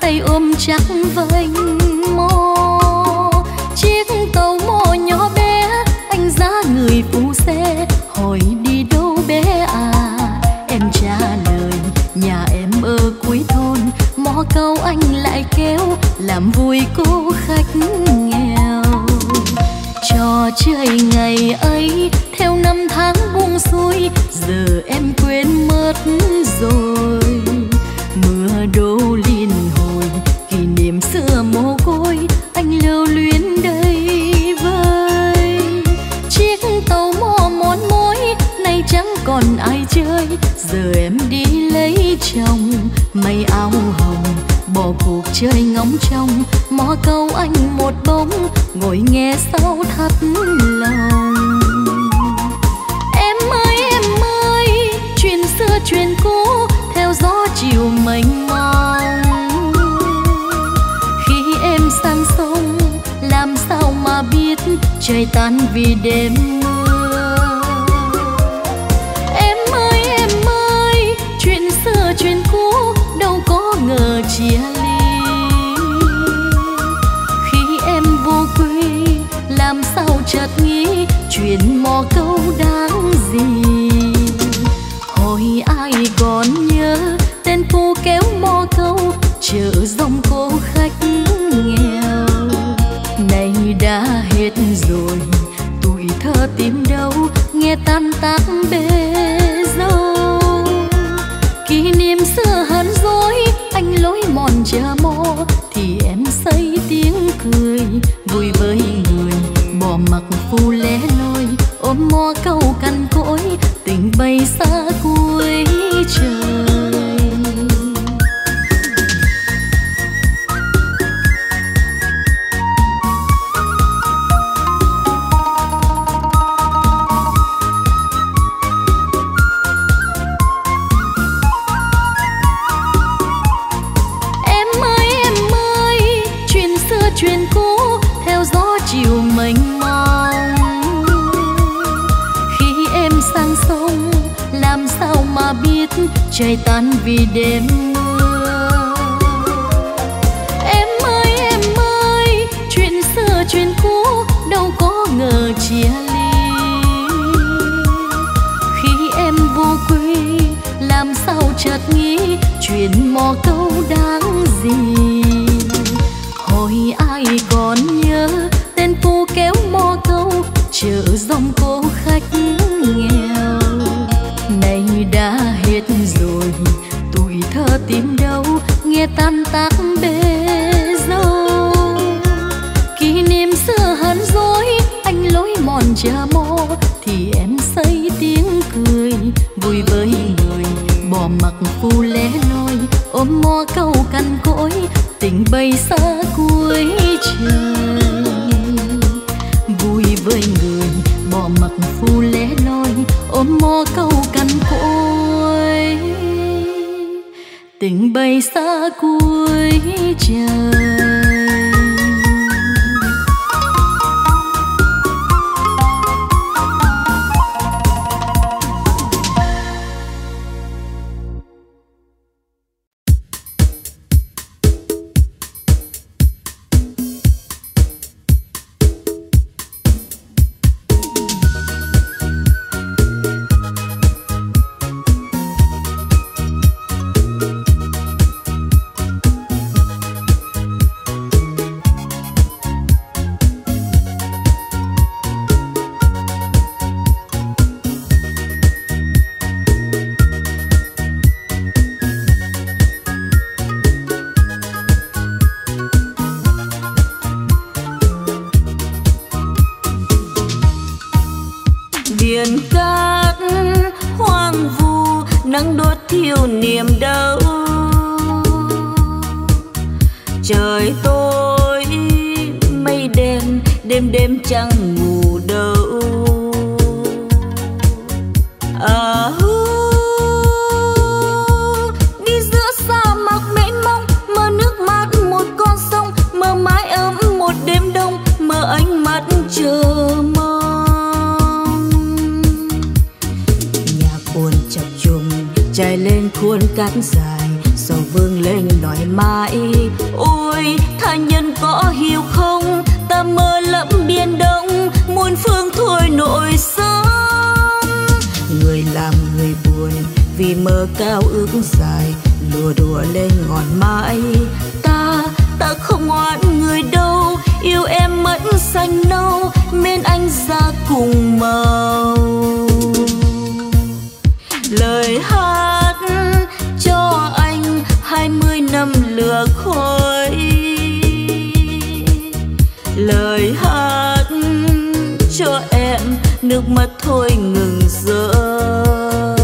tay ôm chắc vành mò. Chiếc tàu mò nhỏ bé, anh giá người phụ xe hỏi đi đâu bé à. Em trả lời nhà em ở cuối thôn, mò câu anh lại kéo làm vui cô khách nghèo. Trò chơi ngày ấy theo năm tháng buông xuôi, giờ em quên mất rồi. Mưa đổ liên hồi kỷ niệm xưa mồ côi, anh lưu luyến đây vơi. Chiếc tàu mò mòn mối nay chẳng còn ai chơi, giờ em đi lấy chồng mây áo hồng. Bỏ cuộc chơi ngóng trông, mò câu anh một bóng ngồi nghe sao thắt lòng. Em ơi, chuyện xưa chuyện cũ theo gió chiều mênh mông. Khi em sang sông làm sao mà biết trời tan vì đêm mưa. Em ơi, chuyện xưa chuyện cũ đâu có ngờ chia ly. Khi em vô quê làm sao chợt nghĩ chuyện mò câu đáng gì. Hồi ai còn nhớ tên phu kéo mò câu chợ dòng cô khách nghèo. Nay đã hết rồi tuổi thơ tìm đâu, nghe tan tác bê dâu. Kỷ niệm xưa hờn dối anh lối mòn chờ mò, thì em xây tiếng cười vui với người. Bỏ mặc phu lẻ loi ôm mò câu cằn cỗi, tình bay xa cuối trời. Chuyện cũ theo gió chiều mênh mông. Khi em sang sông làm sao mà biết trời tan vì đêm mưa. Em ơi, chuyện xưa chuyện cũ đâu có ngờ chia ly. Khi em vô quê làm sao chợt nghĩ chuyện mò câu đáng gì. Hồi ai còn nhớ tên phu kéo mò câu chợ dòng cô khách nghèo. Nay đã hết rồi tuổi thơ tìm đâu, nghe tan tác bê dâu. Kỷ niệm xưa hờn dối anh lối mòn chờ mò, thì em xây tiếng cười vui với người. Bỏ mặc phu lẻ loi ôm mò câu cằn cỗi, tình bay xa cuối trời. Vui với người bỏ mặc phu lẻ loi ôm mò câu cằn cỗi, tình bay xa cuối trời. biển cát hoang vu nắng đốt thiêu niềm đau. Trời tối mây đen đêm đêm chẳng ngủ đâu. Đi giữa sa mạc mênh mông, mơ nước mát một con sông, mơ mái ấm một đêm đông, mơ ánh mắt chờ mong. Nhạc buồn chập trùng trải lên khuôn cát dài, sầu vương lên nói mãi. Ôi tha nhân có hiểu không, ta mơ lẫm biển đông, muôn phương thôi nổi sóng. Người làm người buồn vì mơ cao ước dài, lùa đùa lên ngọn mãi. Ta không oán người đâu, yêu em mất xanh nâu, mến anh ra cùng màu. Lời hát cho anh 20 năm lửa khói, lời hát cho em nước mắt thôi ngừng rơi.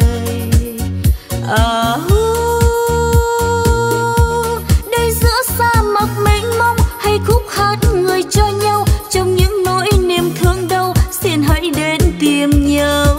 Đây giữa sa mạc mênh mông, hay khúc hát người cho nhau, trong những nỗi niềm thương đau, xin hãy đến tìm nhau.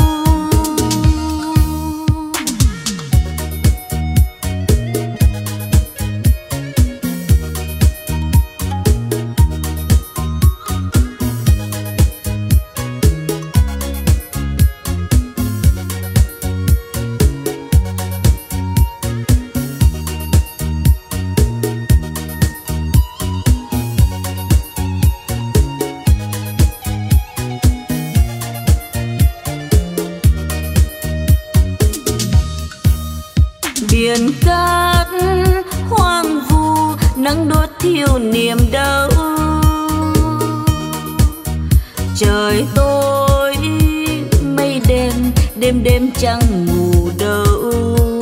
Biển cát hoang vu, nắng đốt thiêu niềm đau. Trời tối mây đêm, đêm đêm chẳng ngủ đâu.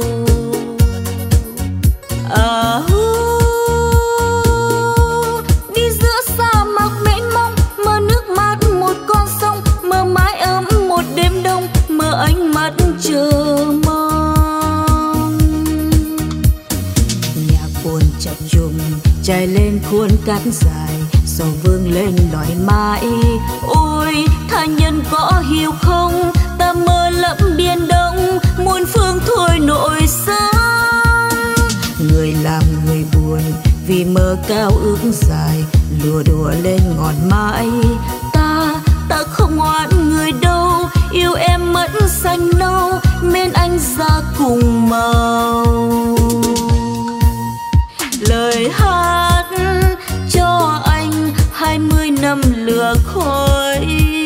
Đi giữa sa mạc mênh mông, mơ nước mắt một con sông, mơ mái ấm một đêm đông, mơ ánh mắt chờ mong. Chập trùng trải lên khuôn cát dài, sầu vương lên nói mãi. Ôi tha nhân có hiểu không, ta mơ lẫm biển đông, muôn phương thôi nổi sóng. Người làm người buồn vì mơ cao ước dài, lùa đùa lên ngọn mãi. Ta không oán người đâu, yêu em mất xanh nâu, mến anh ra cùng màu. Lời hát cho anh 20 năm lửa khói,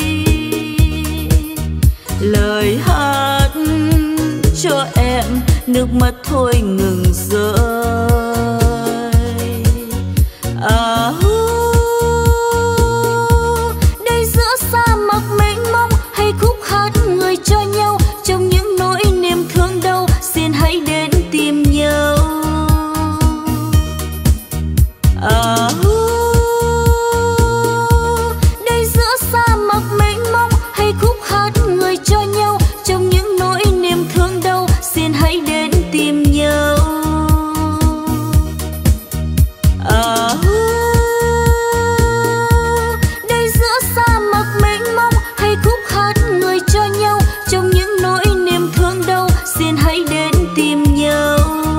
lời hát cho em nước mắt thôi ngừng rơi. Đây giữa sa mạc mênh mông, hay khúc hát người cho nhau, trong những nỗi niềm thương đau, xin hãy đến tìm nhau. Đây giữa sa mạc mênh mông, hay khúc hát người cho nhau, trong những nỗi niềm thương đau, xin hãy đến tìm nhau. Đây giữa sa mạc mênh mông, hay khúc hát người cho nhau, trong những nỗi niềm thương đau, xin hãy đến tìm nhau.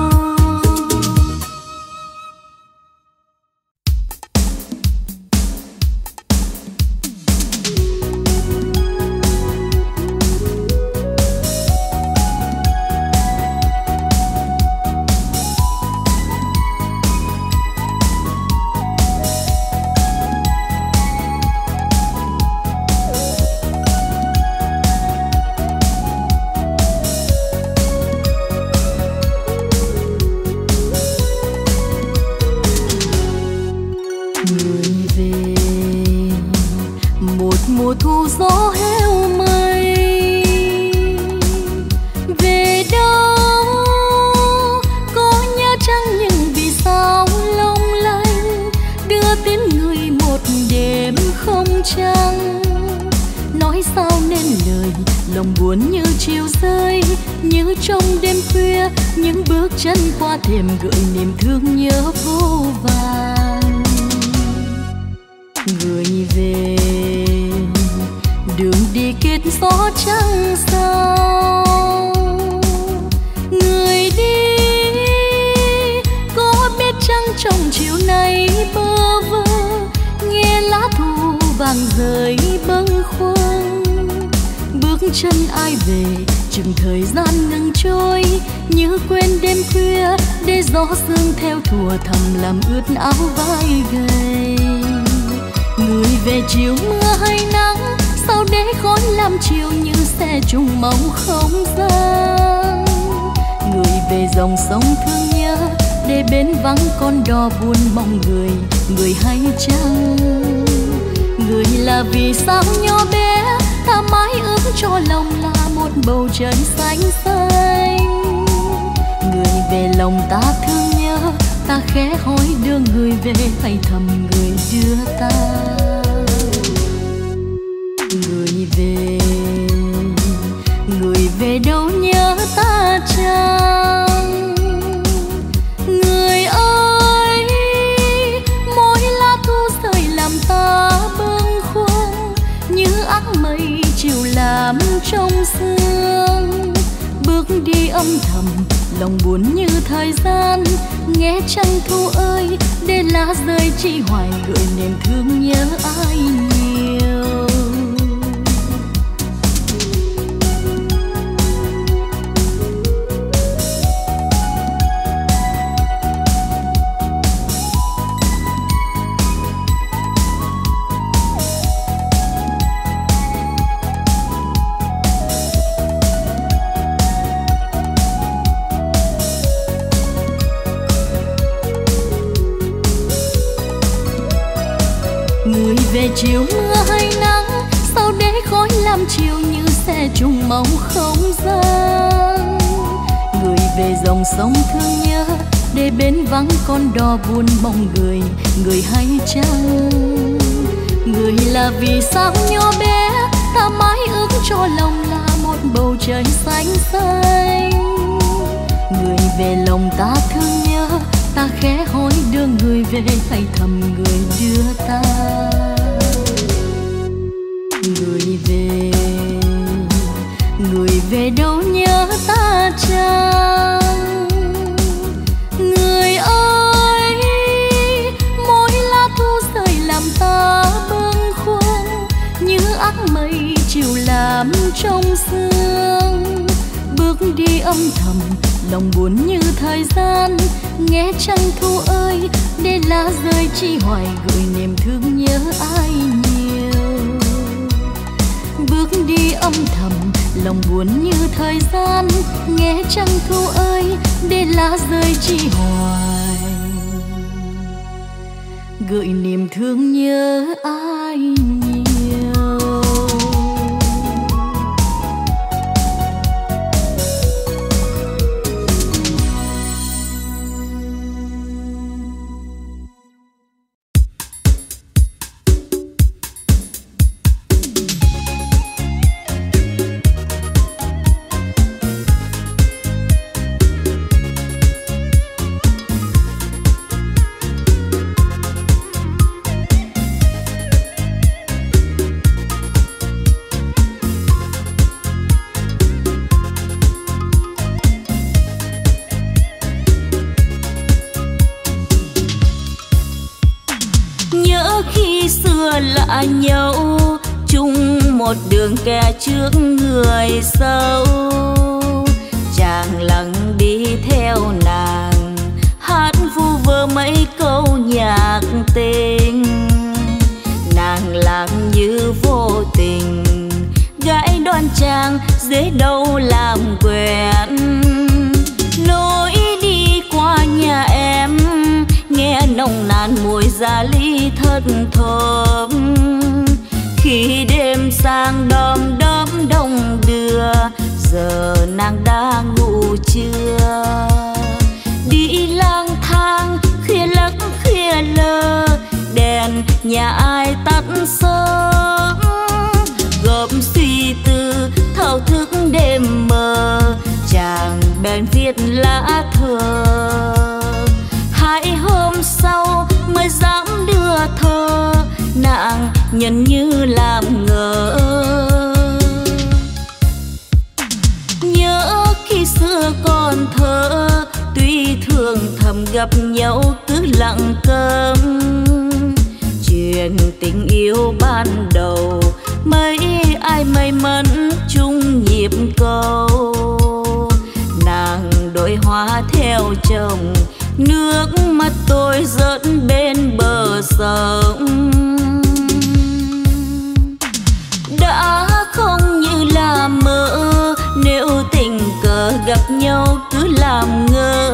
Mùa thu gió heo mây, về đâu có nhớ chăng những vì sao long lanh, đưa tiếng người một đêm không trăng. Nói sao nên lời lòng buồn như chiều rơi, như trong đêm khuya những bước chân qua thềm gợi niềm thương nhớ vô vàn. Người về đường đi kết gió trăng sao, người đi có biết chăng trong chiều nay bơ vơ, nghe lá thu vàng rơi bâng khuâng. Bước chân ai về chừng thời gian ngừng trôi, như như quên đêm khuya để gió sương theo thùa thầm làm ướt áo vai gầy. Người về chiều mưa hay nắng, sao để khói làm chiều như xe trùng mong không gian. Người về dòng sông thương nhớ, để bến vắng con đò buồn mong người, người hay chăng? Người là vì sao nhỏ bé, ta mãi ước cho lòng là một bầu trời xanh xanh. Người về lòng ta thương nhớ, ta khẽ hỏi đưa người về hay thầm người đưa ta. Người về đâu nhớ ta chăng? Người ơi, mỗi lá thu rơi làm ta bâng khuâng, như áng mây chiều làm trong sương. Bước đi âm thầm, lòng buồn như thời gian, nghe trăng thu ơi, để lá rơi chỉ hoài gợi niềm thương nhớ ai nhiều. Người về chiều mưa hay nắng, sao để khói làm chiều như xe trùng mong không gian. Người về dòng sông thương nhớ, để bến vắng con đò buồn mong người, người hay chăng? Người là vì sao nhỏ bé, ta mãi ước cho lòng là một bầu trời xanh xanh. Người về lòng ta thương nhớ, ta khẽ hỏi đưa người về hay thầm người đưa ta. Người về đâu nhớ ta chăng? Người ơi, mỗi lá thu rơi làm ta bâng khuâng, như áng mây chiều làm trong sương. Bước đi âm thầm, lòng buồn như thời gian, nghe trăng thu ơi, để lá rơi chỉ hoài gợi niềm thương nhớ ai nhiều. Bước đi âm thầm, lòng buồn như thời gian, nghe trăng thu ơi, để lá rơi chỉ hoài gợi niềm thương nhớ ai nhiều. Lạ nhau chung một đường kẻ trước người sau, chàng lặng đi theo nàng, hát vu vơ mấy câu nhạc tình. Nàng lạc như vô tình, gái đoan trang dễ đâu làm quen. Lối đi qua nhà em, nghe nồng nàn mùi gia ly thất thơm. Khi đêm sang đom đóm đông đưa, giờ nàng đã ngủ chưa? Đi lang thang khuya lắc khuya lơ, đèn nhà ai tắt sớm. Gộp suy tư thao thức đêm mơ, chàng bèn viết lá thơ. 2 hôm sau mới dám đưa thơ, nàng nhận như làm ngờ. Nhớ khi xưa còn thơ, tuy thường thầm gặp nhau cứ lặng câm. Chuyện tình yêu ban đầu, mấy ai may mắn chung nhịp cầu. Nàng đổi đội hoa theo chồng, nước mắt tôi rớt bên bờ sông. Đã không như là mơ, nếu tình cờ gặp nhau cứ làm ngơ.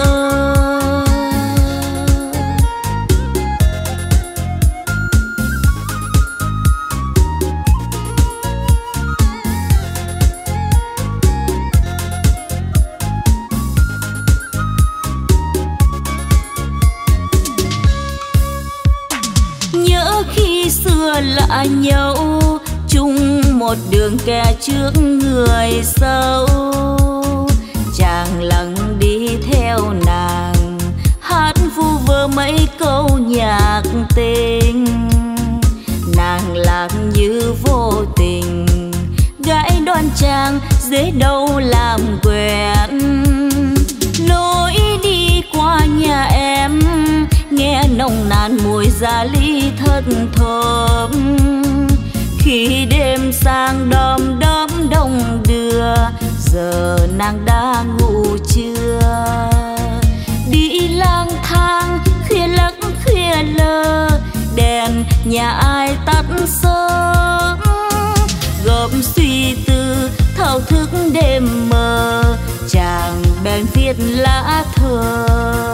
Lạ nhau chung một đường kẻ trước người sau, chàng lặng đi theo nàng hát vu vơ mấy câu nhạc tình. Nàng lạc như vô tình, gái đoan chàng dễ đâu làm quen. Lối đi qua nhà em nghe nồng nàn mùi gia ly thất thơm. Khi đêm sang đom đóm đông đưa, giờ nàng đã ngủ chưa? Đi lang thang khuya lắc khuya lơ, đèn nhà ai tắt sớm. Gồm suy tư thao thức đêm mơ, chàng bèn viết lá thơ.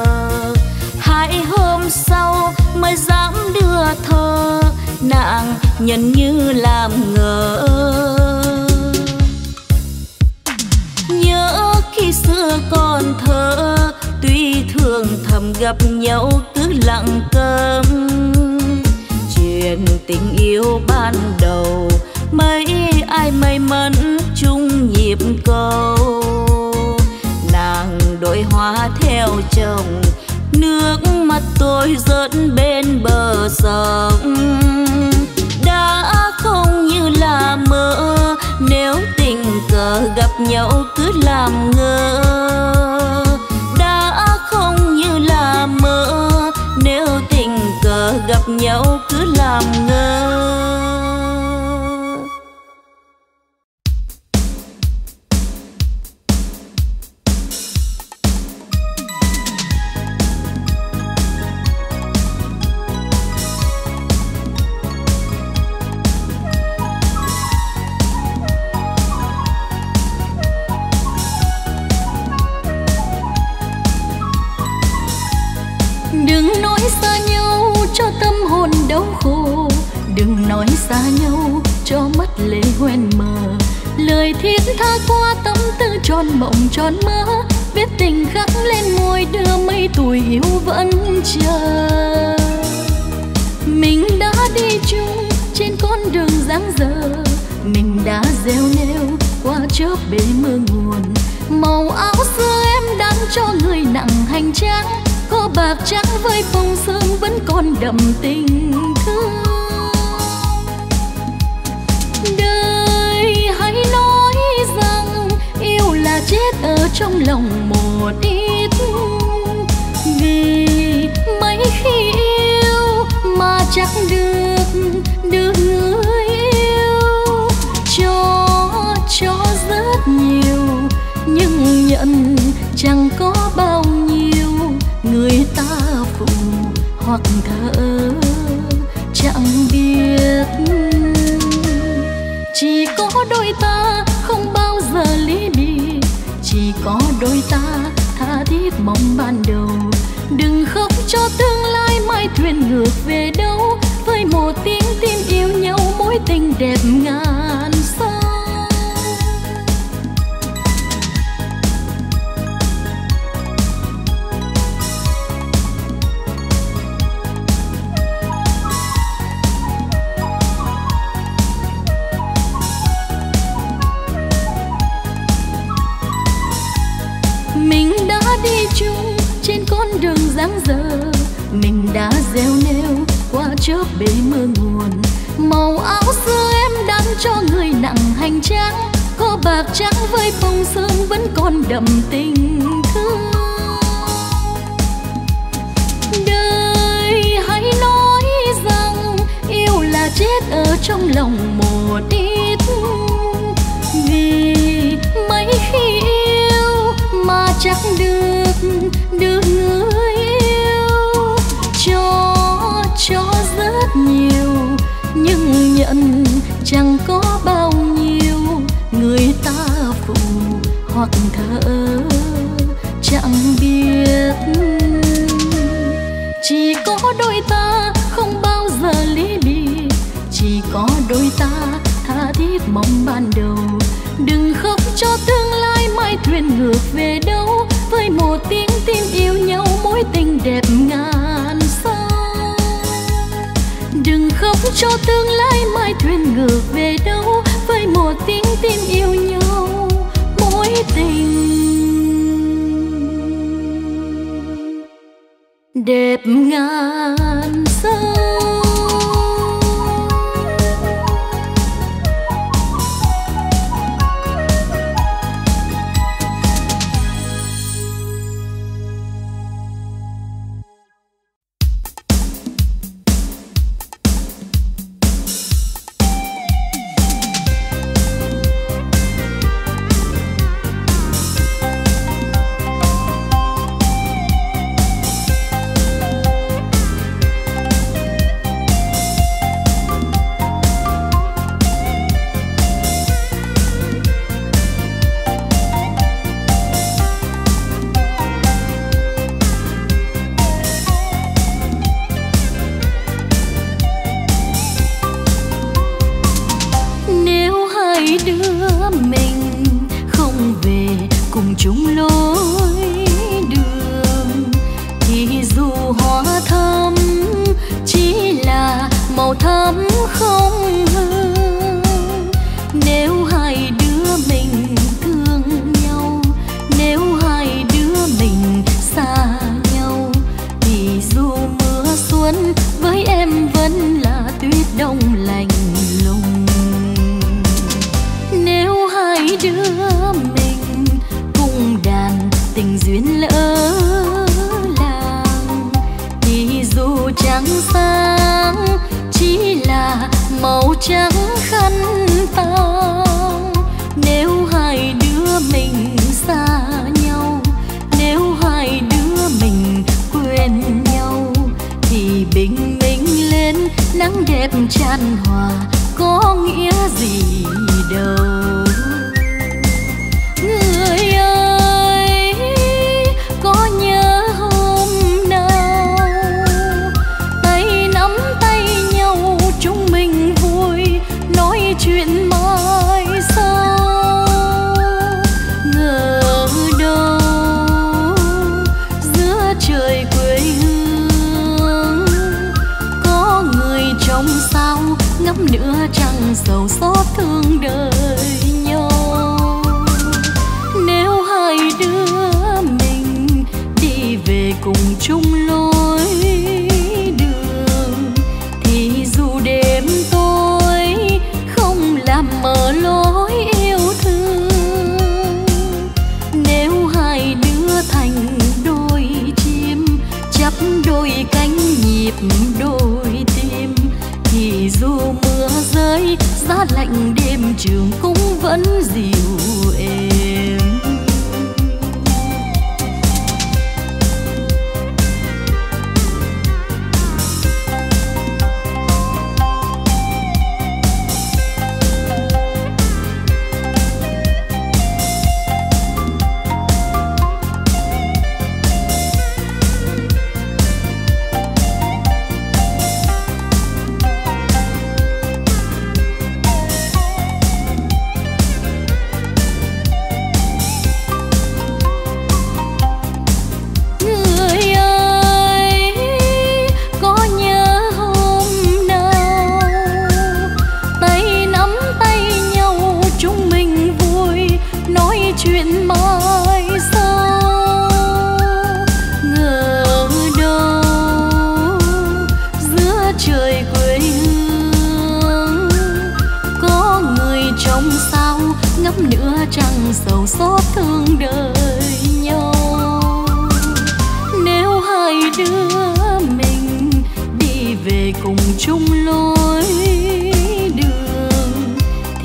2 hôm sau mới dám đưa thơ, nàng nhận như làm ngờ. Nhớ khi xưa còn thơ, tuy thường thầm gặp nhau cứ lặng câm. Chuyện tình yêu ban đầu, mấy ai may mắn chung nhịp cầu. Nàng đội hoa theo chồng, nước mắt tôi rớt bên bờ sông. Đã không như là mơ, nếu tình cờ gặp nhau cứ làm ngơ. Đã không như là mơ, nếu tình cờ gặp nhau cứ làm ngơ. Đừng nói xa nhau cho tâm hồn đau khổ, đừng nói xa nhau cho mắt lệ hoen mờ. Lời thiết tha qua tâm tư tròn mộng tròn mơ, biết tình khắc lên môi đưa mấy tuổi yêu vẫn chờ. Mình đã đi chung trên con đường dang dở, mình đã gieo neo qua chớp bể mưa nguồn. Màu áo xưa em đang cho người nặng hành trang, có bạc trắng với phong sương vẫn còn đậm tình thương. Đời hãy nói rằng yêu là chết ở trong lòng một ít, vì mấy khi yêu mà chắc được người yêu. Cho rất nhiều nhưng nhận chẳng có bao nhiêu. Người ta phụ hoặc thở chẳng biết, chỉ có đôi ta không bao giờ ly biệt, chỉ có đôi ta tha thiết mong ban đầu. Đừng khóc cho tương lai mai thuyền ngược về đâu, với một tiếng tim yêu nhau mối tình đẹp ngàn sao. Mình đã đi chung trên con đường dang dở, mình đã gieo neo qua chớp bể mưa nguồn. Màu áo xưa em đang cho người nặng hành trang, có bạc trắng với phong sương vẫn còn đậm tình thương. Đời hãy nói rằng yêu là chết ở trong lòng một ít, vì mấy khi yêu mà chắc được người yêu, cho rất nhiều nhưng nhận chẳng có bao nhiêu. Người ta phụ hoặc thở chẳng biết, chỉ có đôi ta không bao giờ ly biệt, chỉ có đôi ta tha thiết mong ban đầu. Đừng khóc cho tương lai mai thuyền ngược về đâu, với một tiếng tim yêu nhau mối tình đẹp ngàn sao. Đừng khóc cho tương lai mai thuyền ngược về đâu, với một tiếng tim yêu nhau mối tình đẹp ngàn sao.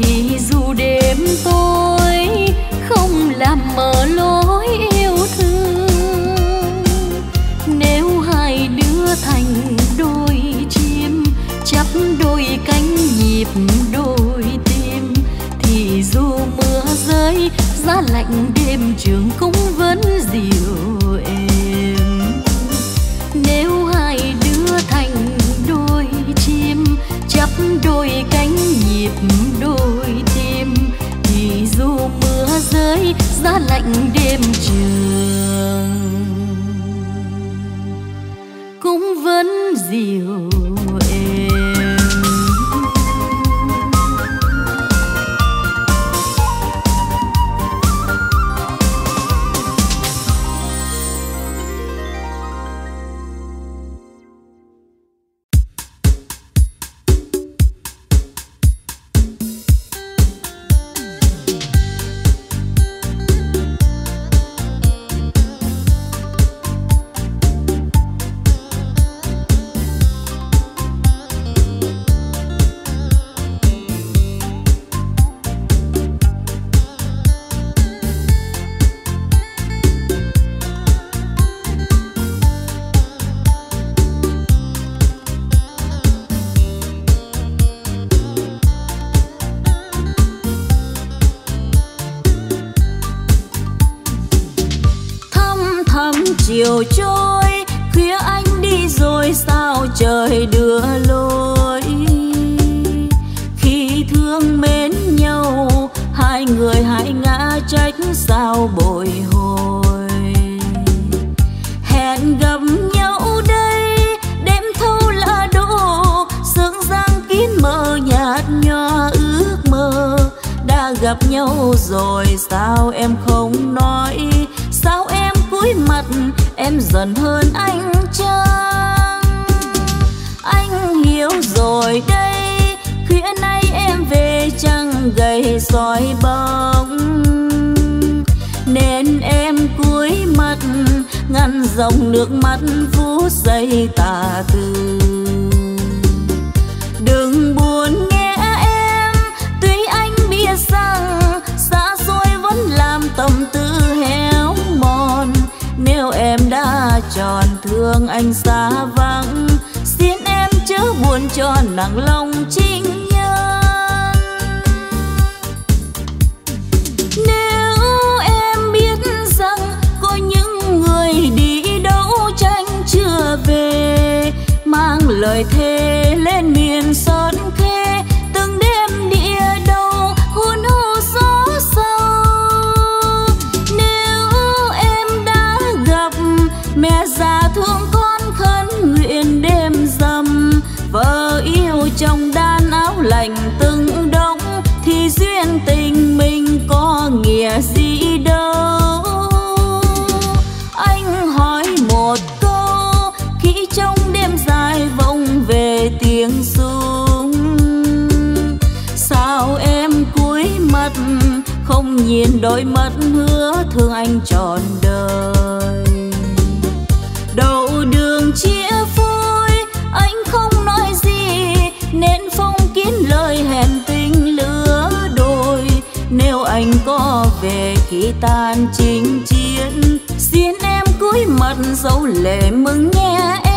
làm mờ lối yêu thương. dịu êm. Chiều trôi khuya anh đi rồi sao trời đưa lối. Khi thương mến nhau hai người hãy ngã trách sao bồi hồi. Hẹn gặp nhau đây đêm thâu lá đổ, sương giăng kín mờ nhạt nhòa ước mơ. Đã gặp nhau rồi sao em không nói, sao em cúi mặt em dần hơn anh chăng? Anh hiểu rồi đây khuya nay em về chẳng gầy soi bóng, nên em cúi mặt ngăn dòng nước mắt phút giây tà tư. Đừng buồn nghe em, tuy anh biết rằng xa xôi vẫn làm tâm tư héo mòn. Nếu em đã tròn thương anh xa vắng, xin em chớ buồn cho nặng lòng trinh nhân. Nếu em biết rằng có những người đi đấu tranh chưa về, mang lời thề lên miền Sơn Khê, từng đêm địa đầu hôn hô gió sâu. Nếu em đã gặp mẹ già thương con khấn nguyện đêm rằm, vợ yêu trong đan áo lạnh từng đống, thì duyên tình mình có nghĩa gì đâu. Anh hỏi một câu khi trong đêm dài vọng về tiếng súng, sao em cúi mặt không nhìn đôi mắt hứa thương anh trọn đời. Đầu đường chia phôi anh không nói gì, nên phong kín lời hẹn tình lứa đôi. Nếu anh có về khi tan chinh chiến, xin em cúi mặt dấu lệ mừng nghe em.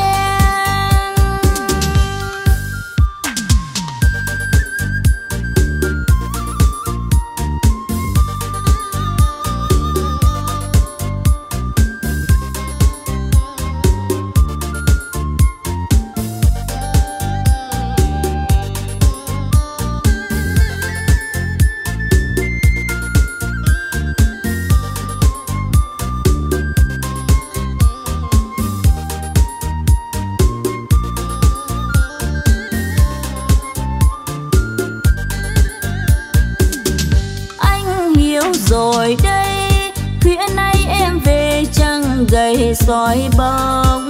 Rồi đây khuya nay em về chẳng gầy soi bóng,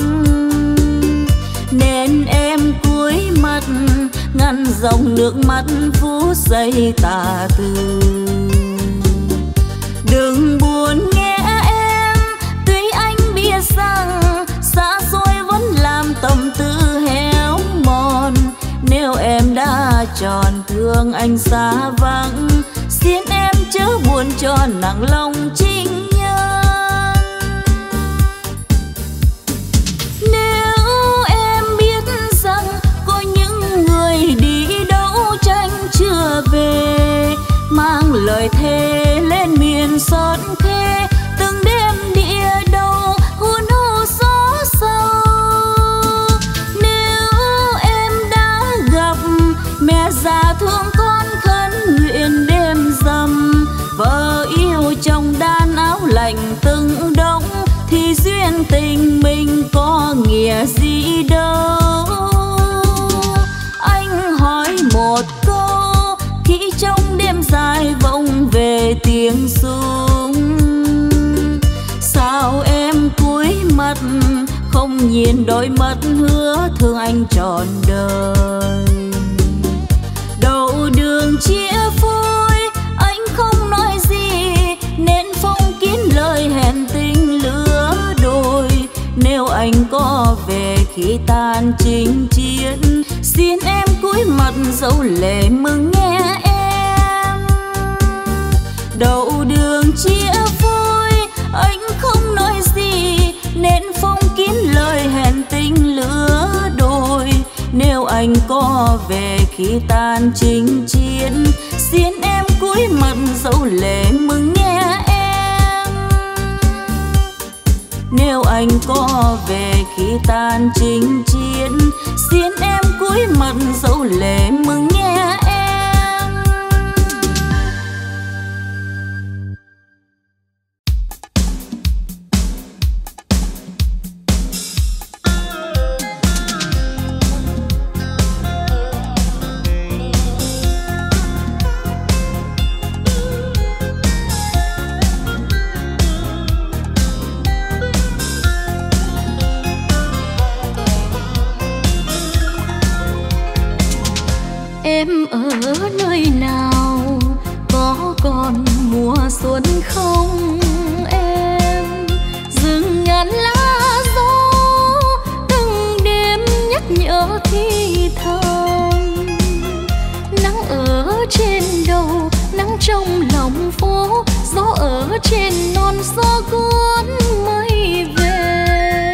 nên em cúi mặt ngăn dòng nước mắt phút giây tà tư. Đừng buồn nghe em, tuy anh biết rằng xa xôi vẫn làm tâm tư héo mòn. Nếu em đã tròn thương anh xa vắng, xin em chớ buồn cho nặng lòng trinh nhân. Nếu em biết rằng có những người đi đấu tranh chưa về, mang lời thề lên miền Sơn Khê, từng đêm địa đầu hôn hô gió sâu. Nếu em đã gặp mẹ già thương con khấn nguyện đêm rằm, vợ yêu trong đan áo lạnh từng đống, thì duyên tình mình có nghĩa gì đâu. nghiêng xuống. Sao em cúi mặt không nhìn đôi mắt hứa thương anh trọn đời. Đầu đường chia phôi anh không nói gì, nên phong kín lời hẹn tình lứa đôi. Nếu anh có về khi tan chinh chiến, xin em cúi mặt dấu lệ mừng nghe em. Đầu đường chia phôi anh không nói gì, nên phong kín lời hẹn tình lứa đôi. Nếu anh có về khi tan chinh chiến, xin em cúi mặt dấu lệ mừng nghe em. Nếu anh có về khi tan chinh chiến, xin em cúi mặt dấu lệ mừng nghe em. Em ở nơi nào, có còn mùa xuân không em? Rừng ngàn lá gió từng đêm nhắc nhở thì thầm. Nắng ở trên đầu, nắng trong lòng phố, gió ở trên non gió cuốn mây về.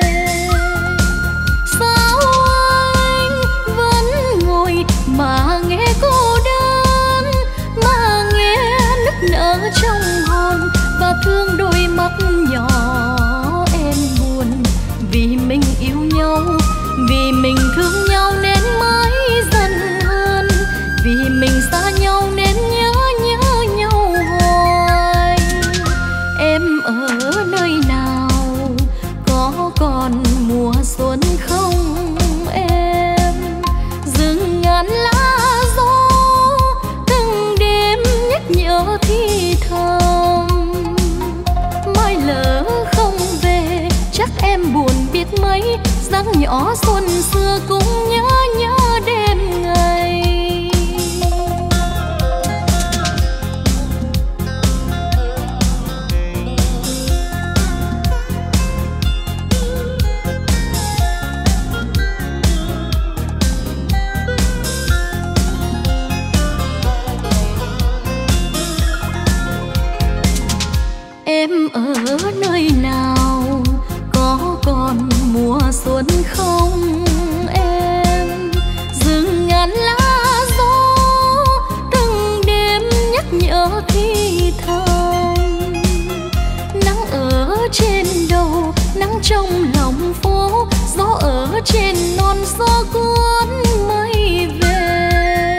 Sao anh vẫn ngồi mà nghe cô đơn, mà nghe nức nở trong hồn, và thương đôi mắt nhỏ em buồn. Vì mình yêu nhau, vì mình thương nhau nên mới dần hơn, vì mình xa nhau nên nhớ nhau hoài. Em ở nơi nào, có còn mùa xuân không em? Rừng ngàn lá gió từng đêm nhắc nhở thì thầm. Mai lỡ không về chắc em buồn biết mấy, dáng nhỏ xuân xưa cũng nhớ đêm ngày. Em ở nơi nào, có còn mùa xuân không em? Rừng ngàn lá gió từng đêm nhắc nhở thì thầm. Nắng ở trên đầu, nắng trong lòng phố, gió ở trên non gió cuốn mây về.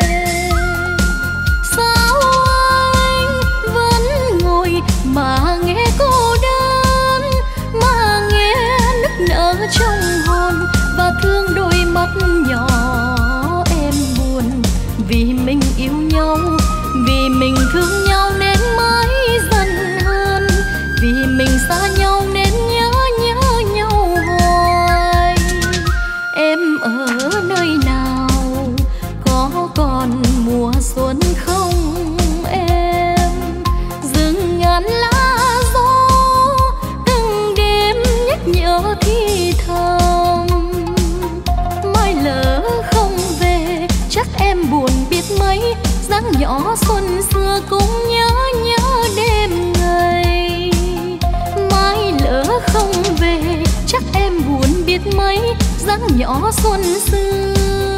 Sao anh vẫn ngồi mà nghe cô đơn, mà nghe nức nở trong hồn, và thương đôi mắt nhỏ em buồn. Vì mình yêu nhau, vì mình thương nhau nên mới dần hơn, vì mình xa nhau nên nhớ nhau hoài. Em ở nơi nào, có còn mùa xuân không em? Rừng ngàn lá gió từng đêm nhắc nhở thì thầm. Mai lỡ không về chắc em buồn biết mấy, dáng nhỏ xuân xưa cũng nhớ đêm ngày. Mai lỡ không về chắc em buồn biết mấy, dáng nhỏ xuân xưa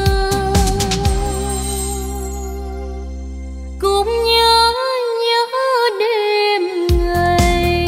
cũng nhớ đêm ngày.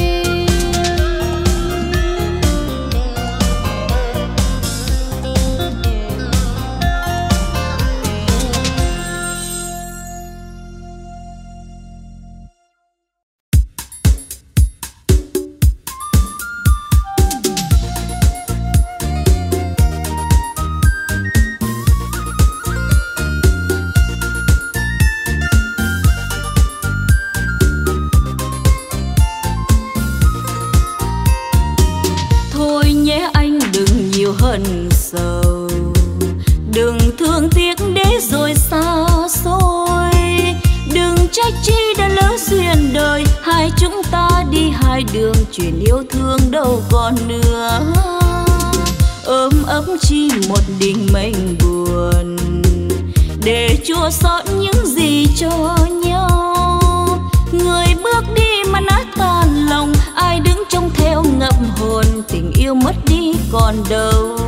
hận sầu. Đừng thương tiếc để rồi xa xôi, đừng trách chi đã lỡ duyên đời. Hai chúng ta đi hai đường, chuyện yêu thương đâu còn nữa. Ôm ấp chi một đình mệnh buồn, để chua xót những gì cho nhau. Người bước đi mà nát tan lòng, ai đứng trông theo ngậm hồn. Tình yêu mất đi còn đâu.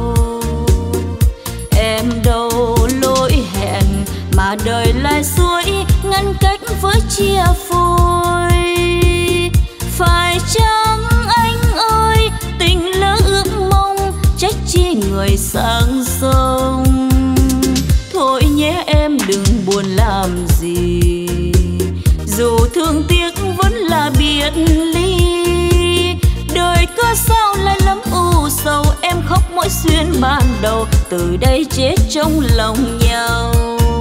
Em đâu lỗi hẹn mà đời lại xuôi, ngăn cách với chia phôi. Phải chăng anh ơi, tình lỡ ước mong, trách chi người sang sông. Thôi nhé em đừng buồn làm gì, dù thương tiếc vẫn là biệt ly. Đời cớ sao lại lắm u sầu, em khóc mỗi xuyên ban đầu, từ đây chết trong lòng nhau.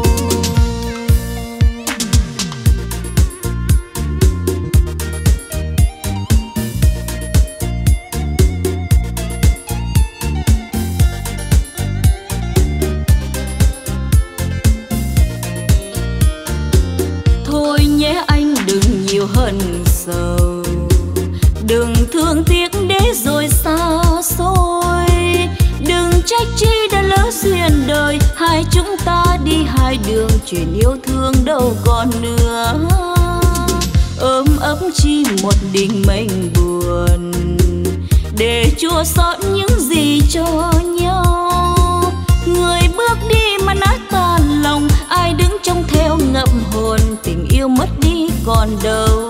Thôi nhé anh đừng nhiều hận sầu, đừng thương tiếc để rồi xa xôi. Đừng trách chi đã lỡ duyên đời, hai chúng ta đi hai đường, chuyện yêu thương đâu còn nữa. Ôm ấp chi một đình mệnh buồn, để chua xót những gì cho nhau. Người bước đi mà nát tan lòng, ai đứng trông theo ngậm hồn. Tình yêu mất đi còn đâu.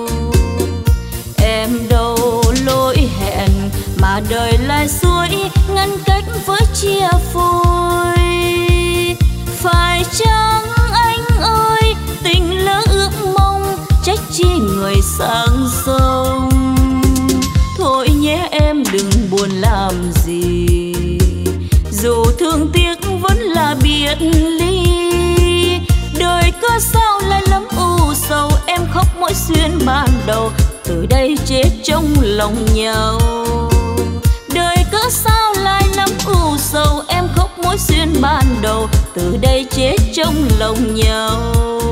Em đâu lỗi hẹn mà đời lại xuôi, ngăn cách với chia phôi. Phải chăng anh ơi, tình lỡ ước mong, trách chi người sang sông. Thôi nhé em đừng buồn làm gì, dù thương tiếc vẫn là biệt ly. Đời cớ sao lại lắm u sầu, em khóc mỗi xuyên ban đầu, từ đây chết trong lòng nhau. Đời cớ sao lại lắm u sầu, em khóc mỗi xuyên ban đầu, từ đây chết trong lòng nhau.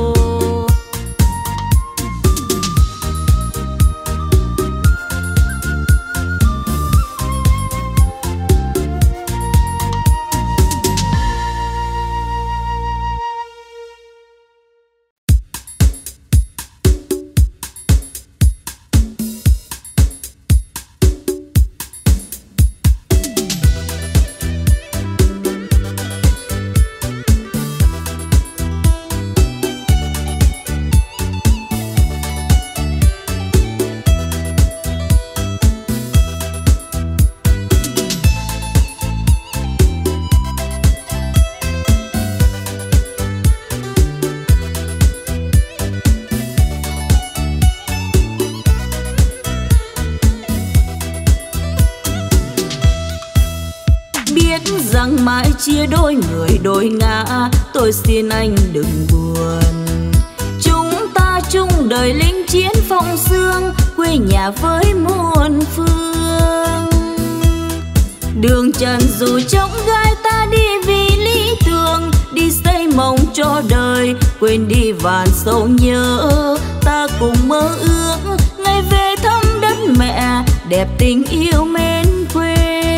Rằng mãi chia đôi người đôi ngã, tôi xin anh đừng buồn. Chúng ta chung đời lính chiến phong sương, quê nhà với muôn phương. Đường trần dù trống gai, ta đi vì lý tưởng, đi xây mộng cho đời, quên đi vàn sâu nhớ. Ta cùng mơ ước ngày về thăm đất mẹ, đẹp tình yêu mến quê.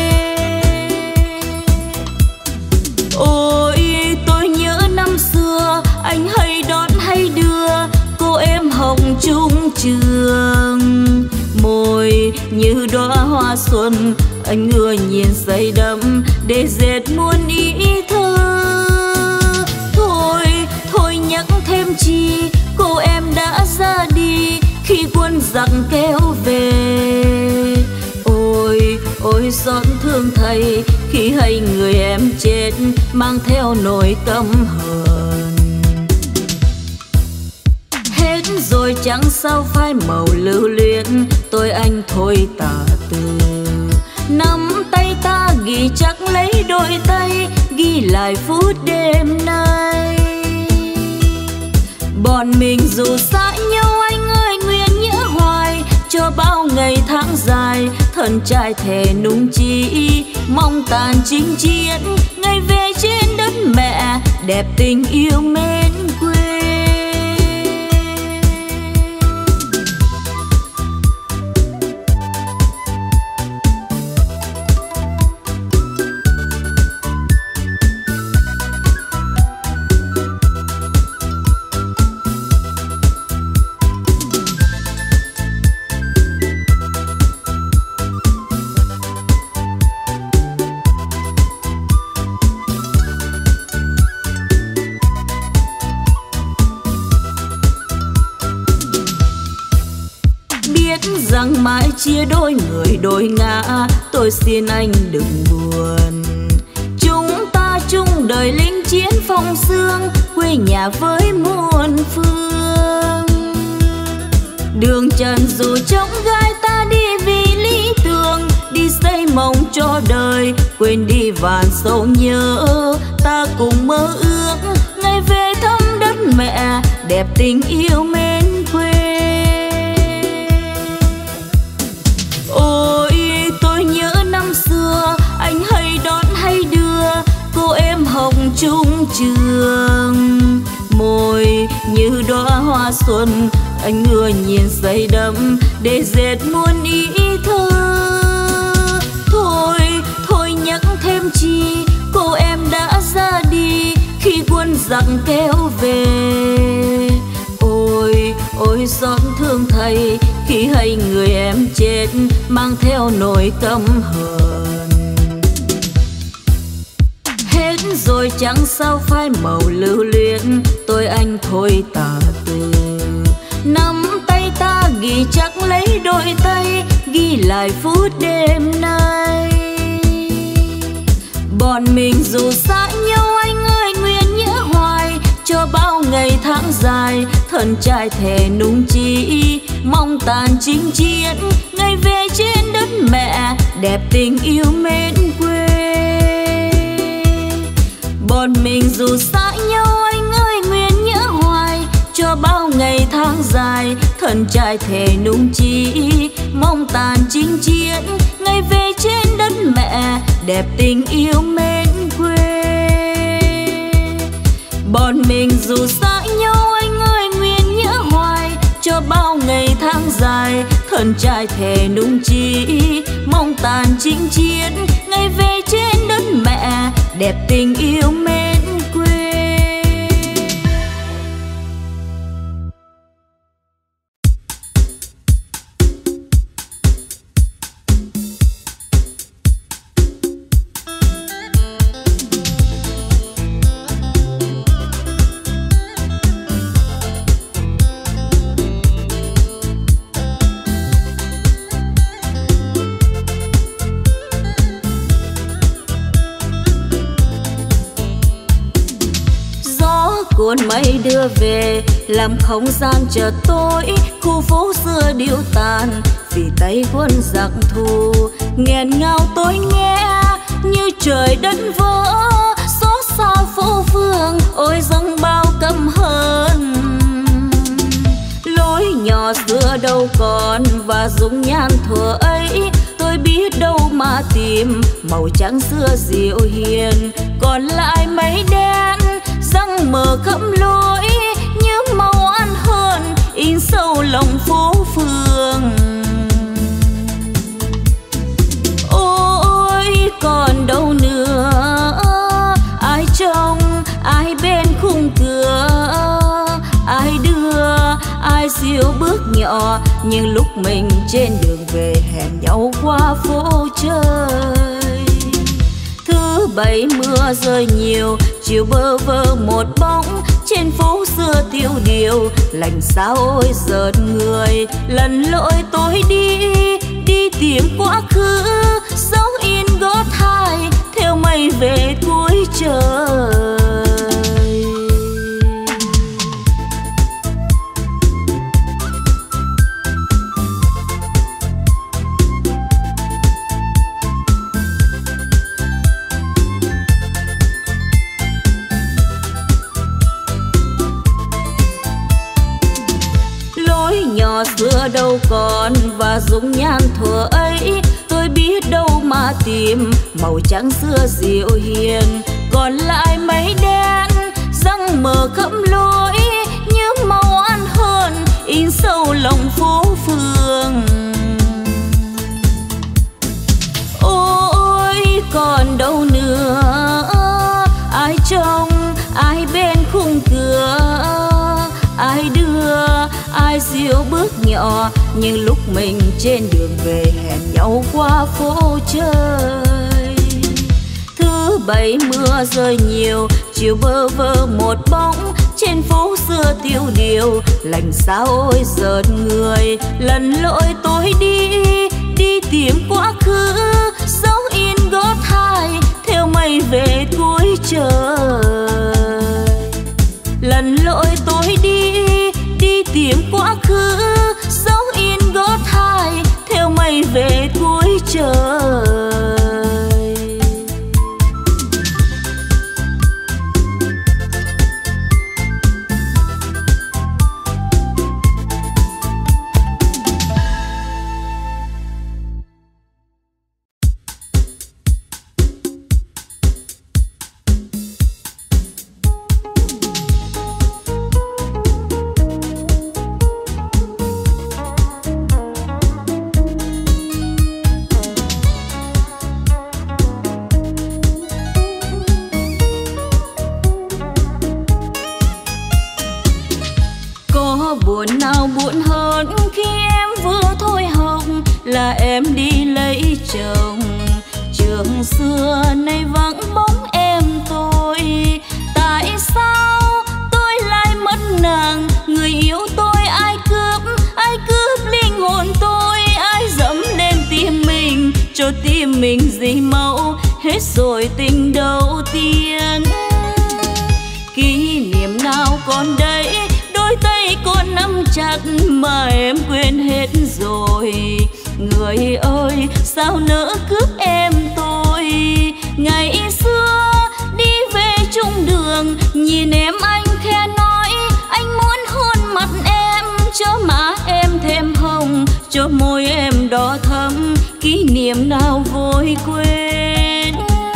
Ôi tôi nhớ năm xưa, anh hay đón hay đưa cô em hồng chung trường. Môi như đóa hoa xuân, anh ưa nhìn say đắm để dệt muôn ý thơ. Thôi nhắc thêm chi, cô em đã ra đi khi quân giặc kéo về. Ôi xót thương thầy khi hay người em chết, mang theo nỗi căm hờn. Hết rồi chẳng sao phai màu lưu luyến, tôi anh thôi tả từ. Nắm tay ta ghi chắc lấy đôi tay, ghi lại phút đêm nay. Bọn mình dù xa nhau anh ơi, nguyện nhớ hoài cho bao ngày tháng dài. thân trai thề nung chi, mong tàn chinh chiến ngày về trên đất mẹ, đẹp tình yêu mến quê. Rằng mãi chia đôi người đôi ngã, tôi xin anh đừng buồn. Chúng ta chung đời lính chiến phong sương, quê nhà với muôn phương. Đường trần dù trống gai ta đi vì lý tưởng, đi xây mộng cho đời, quên đi vàn sầu nhớ. Ta cùng mơ ước ngày về thăm đất mẹ, đẹp tình yêu mến quê. Ôi tôi nhớ năm xưa anh hay đón hay đưa cô em hồng chung trường. Môi như đóa hoa xuân anh ưa nhìn say đắm để dệt muôn ý thơ. Thôi nhắc thêm chi, cô em đã ra đi khi quân giặc kéo về. Ôi xót thương thầy khi hay người em chết mang theo nỗi căm hờn. Hết rồi chẳng sao phai màu lưu luyến, tôi anh thôi tà từ. Nắm tay ta ghi chắc lấy đôi tay, ghi lại phút đêm nay. Bọn mình dù xa nhau anh ơi nguyện nhớ hoài, cho bao ngày tháng dài thân trai thề nung chi, mong tàn chinh chiến ngày về trên đất mẹ, đẹp tình yêu mến quê. Bọn mình dù xa nhau anh ơi nguyện nhớ hoài, cho bao ngày tháng dài thân trai thề nung chi, mong tàn chinh chiến ngày về trên đất mẹ, đẹp tình yêu mến quê. Bọn mình dù xa nhau anh ơi nguyện nhớ hoài, cho bao ngày tháng dài thân trai thề nung chi, mong tàn chinh chiến ngày về trên đất mẹ, đẹp tình yêu mến quê. Cuốn mây đưa về làm không gian chợt tối, khu phố xưa điêu tàn vì tay quân giặc thù. Nghẹn ngào tôi nghe như trời đất vỡ, xót xa phố phường ôi dâng bao căm hờn. Lối nhỏ xưa đâu còn và dung nhan thuở ấy, tôi biết đâu mà tìm màu trắng xưa dịu hiền. Còn lại mây đen răng mờ khắp lối như màu ăn hơn in sâu lòng phố phường. Ôi còn đâu nữa, ai trông ai bên khung cửa, ai đưa ai siêu bước nhỏ, nhưng lúc mình trên đường về hẹn nhau qua phố chơi. Thứ bảy mưa rơi nhiều, chiều bơ vơ một bóng trên phố xưa tiêu điều. Lành sao ôi giật người, lần lỗi tôi đi tìm quá khứ, dấu in gót hai theo mây về cuối trời. Xưa đâu còn và dung nhan thuở ấy, hoa tím màu trắng xưa dịu hiền, còn lại mây đen răng mờ khắp lối như màu ăn hơn in sâu lòng phố phường. Ôi còn đâu nữa, ai trông ai bên khung cửa, ai đưa ai dìu bước nhỏ, nhưng lúc mình trên đường về hẹn nhau qua phố chơi. Thứ bảy mưa rơi nhiều, chiều bơ vơ một bóng trên phố xưa tiêu điều, lành sao ôi giật người. Lần lỗi tôi đi tìm quá khứ, dấu in gót hai theo mây về cuối trời. Lần lỗi tôi đi tìm quá khứ, dấu in gót hai theo mây về cuối trời. Buồn nào buồn hơn khi em vừa thôi học là em đi lấy chồng. Trường xưa nay vắng bóng em tôi, tại sao tôi lại mất nàng? Người yêu tôi ai cướp linh hồn tôi, ai dẫm lên tim mình cho tim mình dì máu, hết rồi tình đầu tiên. Kỷ niệm nào còn đây, đôi tay còn nắm chặt mà em quên hết rồi. Người ơi sao nỡ cướp em tôi, ngày xưa đi về chung đường nhìn em anh khẽ nói anh muốn hôn mặt em, cho má em thêm hồng, cho môi em đỏ thắm, kỷ niệm nào vội quên.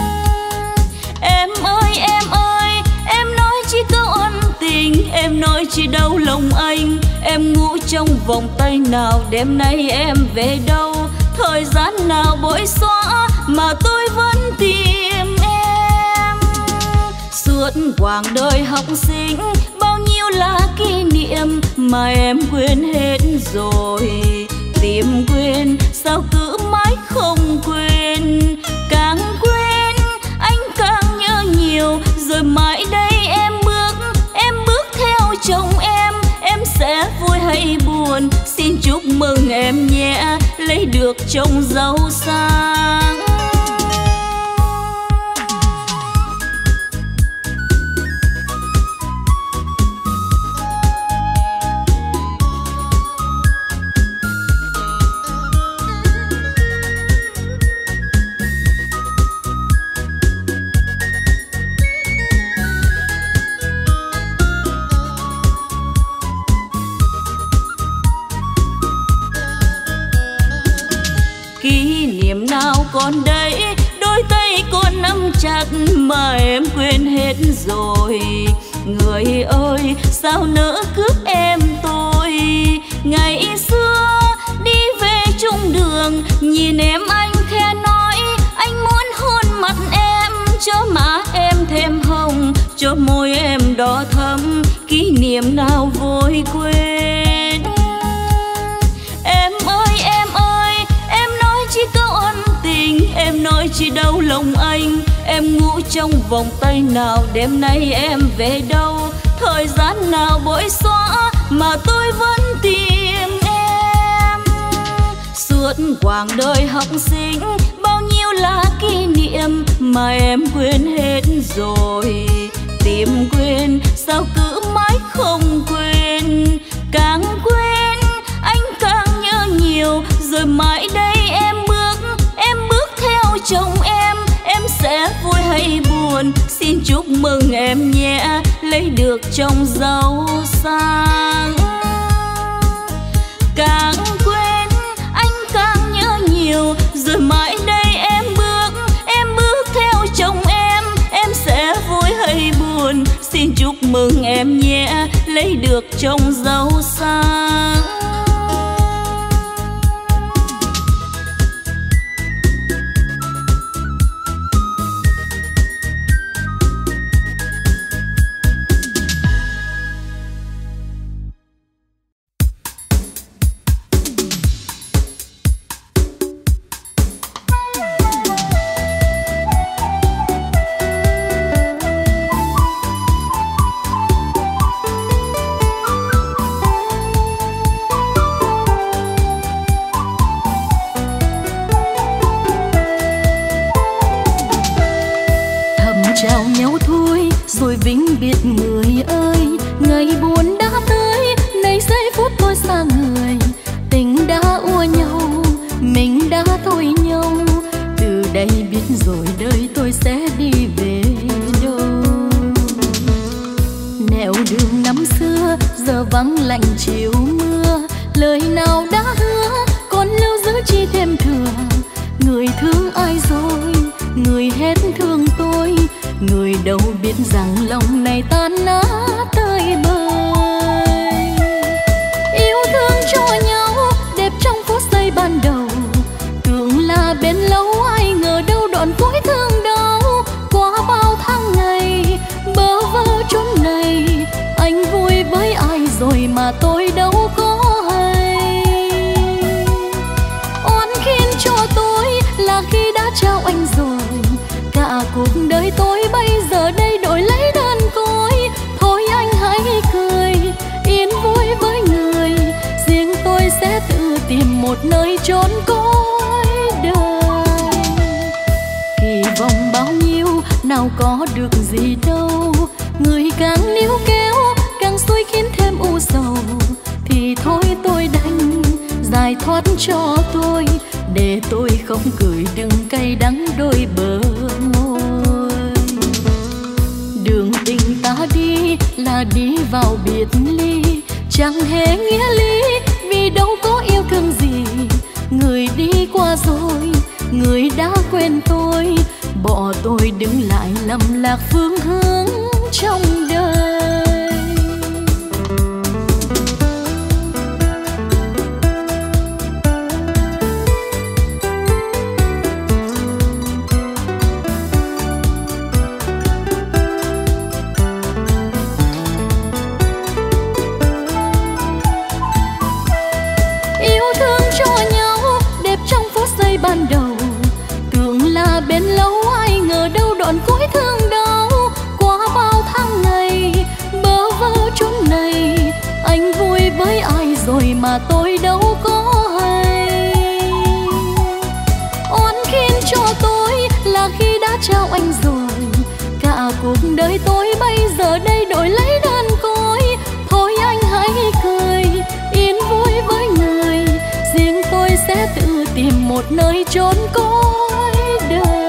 Em ơi em nói chỉ câu ân tình, em nói chỉ đau lòng anh. Em ngủ trong vòng tay nào, đêm nay em về đâu? Thời gian nào bội xóa mà tôi vẫn tìm em. Suốt quãng đời học sinh bao nhiêu là kỷ niệm mà em quên hết rồi. Tìm quên sao cứ mãi không quên, càng quên anh càng nhớ nhiều. Rồi mãi đây em bước theo chồng em sẽ vui hay buồn, xin chúc mừng em nhé, lấy được chồng giàu sang. Kỷ niệm nào còn đây, đôi tay còn nắm chặt mà em quên hết rồi. Người ơi sao nỡ cướp em tôi, ngày xưa đi về chung đường nhìn em anh khẽ nói anh muốn hôn mặt em, cho má em thêm hồng, cho môi em đỏ thắm, kỷ niệm nào vội quên. Em ơi em nói chỉ câu ân tình, em nói chỉ đau lòng anh. Em ngủ trong vòng tay nào, đêm nay em về đâu? Thời gian nào bội xóa mà tôi vẫn tìm em. Suốt quãng đời học sinh bao nhiêu là kỷ niệm mà em quên hết rồi. Tìm quên sao cứ mãi không quên, càng quên anh càng nhớ nhiều. Rồi mãi đây em bước theo chồng em sẽ vui hay buồn, xin chúc mừng em nhé, lấy được chồng giàu sang. Càng quên anh càng nhớ nhiều, rồi mãi đây em bước lấy được chồng giàu sang. Chào nhau thôi rồi vĩnh biệt người ơi, ngày buồn đã tới, nay giây phút tôi xa người. Tình đã ua nhau, mình đã thôi nhau, từ đây biết rồi đời tôi sẽ đi về đâu. Nẻo đường năm xưa giờ vắng lạnh chiều mưa, lời nào đã hứa còn lưu giữ chi thêm thừa. Người thương ai rồi, người hết thương tôi, người đâu biết rằng lòng này tan nát tơi bời. Yêu thương cho nhau đẹp trong phút giây ban đầu, tưởng là bên lâu ai ngờ đâu đoạn cuối thương đau. Qua bao tháng ngày bơ vơ chốn này, anh vui với ai rồi mà tôi đâu có hay. Oan khiên cho tôi là khi đã trao anh rồi, cả cuộc đời tôi bây giờ đây đổi lấy đơn côi. Thôi anh hãy cười, yên vui với người, riêng tôi sẽ tự tìm một nơi chốn cõi đời. Kỳ vọng bao nhiêu nào có được gì đâu, người càng níu kéo càng xui khiến thêm u sầu. Thì thôi tôi đành giải thoát cho tôi, để tôi không cười đừng cay đắng đôi bờ môi. Đường tình ta đi là đi vào biệt ly, chẳng hề nghĩa lý vì đâu có yêu thương gì. Người đi qua rồi, người đã quên tôi, bỏ tôi đứng lại lầm lạc phương hướng trong đời. Ban đầu tưởng là bên lâu ai ngờ đâu đoạn cuối thương đau. Qua bao tháng ngày bơ vơ chốn này, anh vui với ai rồi mà tôi đâu có hay. Oan khiên cho tôi là khi đã trao anh rồi, cả cuộc đời tôi bây giờ đây đổi lấy đơn côi. Thôi anh hãy cười, yên vui với người, riêng tôi sẽ tự tìm một nơi chốn cõi đời.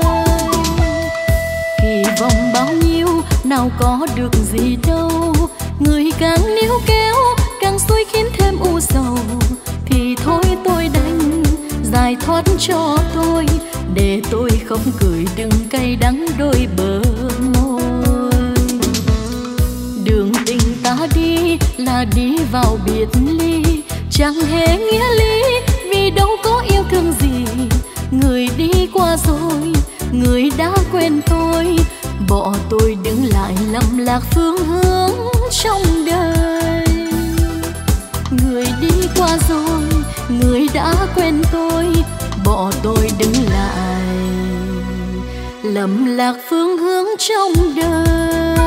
Kỳ vọng bao nhiêu nào có được gì đâu, người càng níu kéo càng xui khiến thêm u sầu. Thì thôi tôi đành giải thoát cho tôi, để tôi không cười đừng cay đắng đôi bờ môi. Đường tình ta đi là đi vào biệt ly, chẳng hề nghĩa lý vì đâu có yêu thương gì. Người đi qua rồi, người đã quên tôi, bỏ tôi đứng lại lầm lạc phương hướng trong đời. Người đi qua rồi, người đã quên tôi, bỏ tôi đứng lại lầm lạc phương hướng trong đời.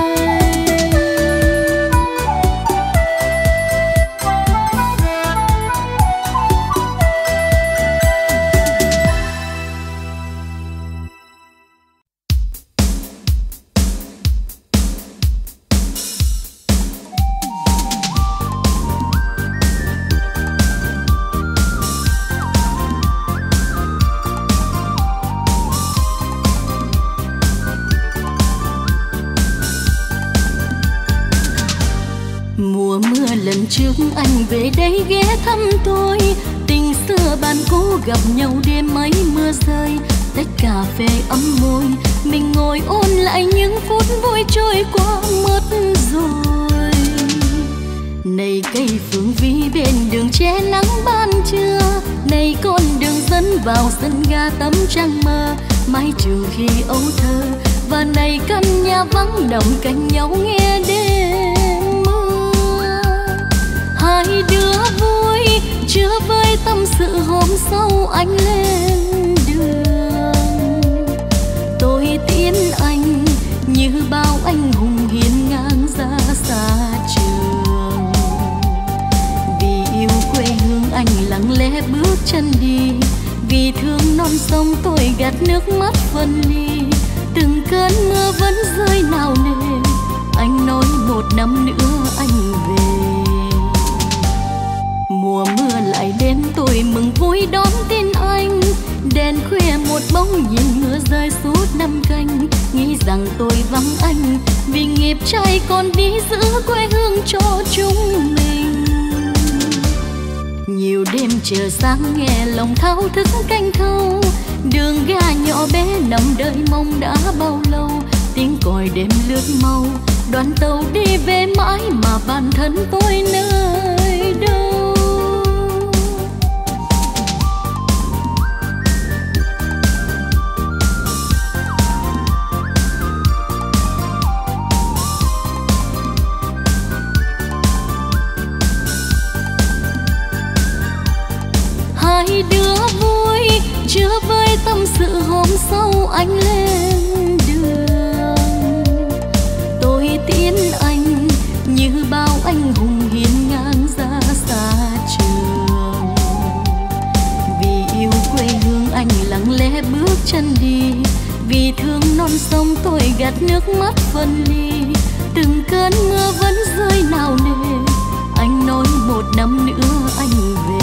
Lần trước anh về đây ghé thăm tôi, tình xưa bạn cũ gặp nhau đêm mấy mưa rơi. Tách cà phê ấm môi, mình ngồi ôn lại những phút vui trôi qua mất rồi. Này cây phương vi bên đường che nắng ban trưa, này con đường dẫn vào sân ga tấm trăng mơ, mái trường khi ấu thơ. Và này căn nhà vắng đồng cạnh nhau nghe đêm mưa. Hai đứa vui chưa vơi tâm sự hôm sau anh lên đường. Tôi tiễn anh như bao anh hùng hiên ngang ra xa trường. Vì yêu quê hương anh lặng lẽ bước chân đi, vì thương non sông tôi gạt nước mắt phân ly. Từng cơn mưa vẫn rơi nào nề, anh nói một năm nữa anh về. Mùa mưa lại đến tôi mừng vui đón tin anh. Đèn khuya một bóng nhìn mưa rơi suốt năm canh, nghĩ rằng tôi vắng anh vì nghiệp trai còn đi giữ quê hương cho chúng mình. Nhiều đêm chờ sáng nghe lòng thao thức canh thâu, đường ga nhỏ bé nằm đợi mong đã bao lâu. Tiếng còi đêm lướt mau, đoàn tàu đi về mãi mà bản thân tôi nơi đâu. Hai đứa vui chưa vơi tâm sự hôm sau anh lên đường. Tôi tiễn anh như bao anh hùng hiên ngang ra xa trường. Vì yêu quê hương anh lặng lẽ bước chân đi, vì thương non sông tôi gạt nước mắt phân ly. Từng cơn mưa vẫn rơi nào nề, anh nói một năm nữa anh về.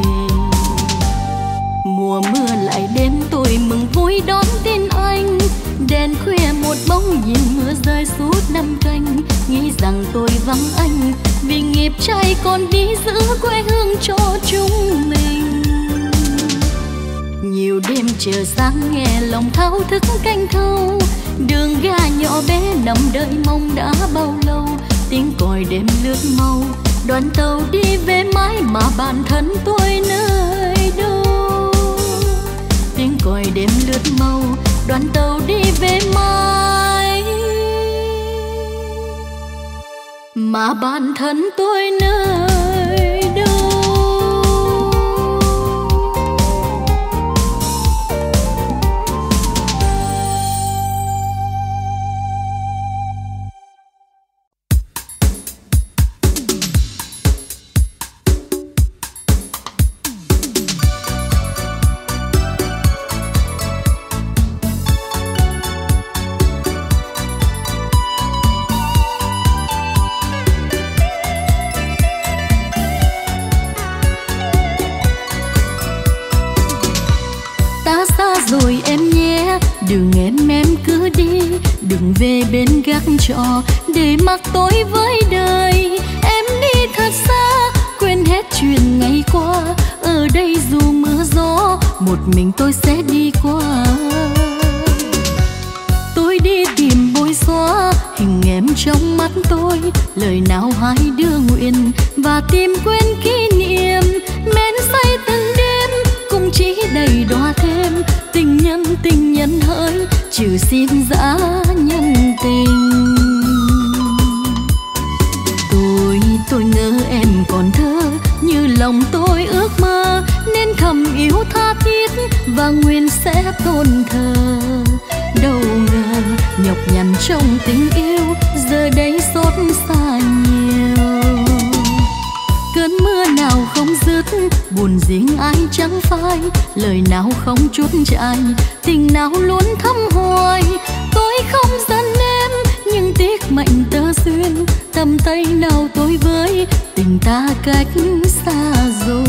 Mùa mưa lại đến tôi mừng vui đón tin anh. Đèn khuya một bóng nhìn mưa rơi suốt năm canh, nghĩ rằng tôi vắng anh vì nghiệp trai còn đi giữ quê hương cho chúng mình. Nhiều đêm chờ sáng nghe lòng thao thức canh thâu, đường ga nhỏ bé nằm đợi mong đã bao lâu. Tiếng còi đêm lướt mau, đoàn tàu đi về mãi mà bản thân tôi nơi đâu. Tiếng còi đêm lướt mau, đoàn tàu đi về mãi mà bản thân tôi nơi đâu. Rồi em nhé, đừng em cứ đi, đừng về bên gác trọ để mặc tôi với đời. Em đi thật xa, quên hết chuyện ngày qua. Ở đây dù mưa gió, một mình tôi sẽ đi qua. Tôi đi tìm bôi xóa hình em trong mắt tôi, lời nào hai đứa nguyện và tìm quên kỷ niệm. Men say từng đêm cũng chỉ đầy đọa thêm tình nhân hỡi, trừ xin dã nhân tình. Tôi ngỡ em còn thơ như lòng tôi ước mơ, nên thầm yêu tha thiết và nguyện sẽ tôn thờ. Đâu ngờ nhọc nhằn trong tình yêu, giờ đây xót xa nhiều. Cơn mưa nào không dứt, buồn riêng ai chẳng phai. Lời nào không chút chai, tình nào luôn thắm hoài. Tôi không giận em, nhưng tiếc mệnh tơ duyên. Tầm tay nào tôi với tình ta cách xa rồi.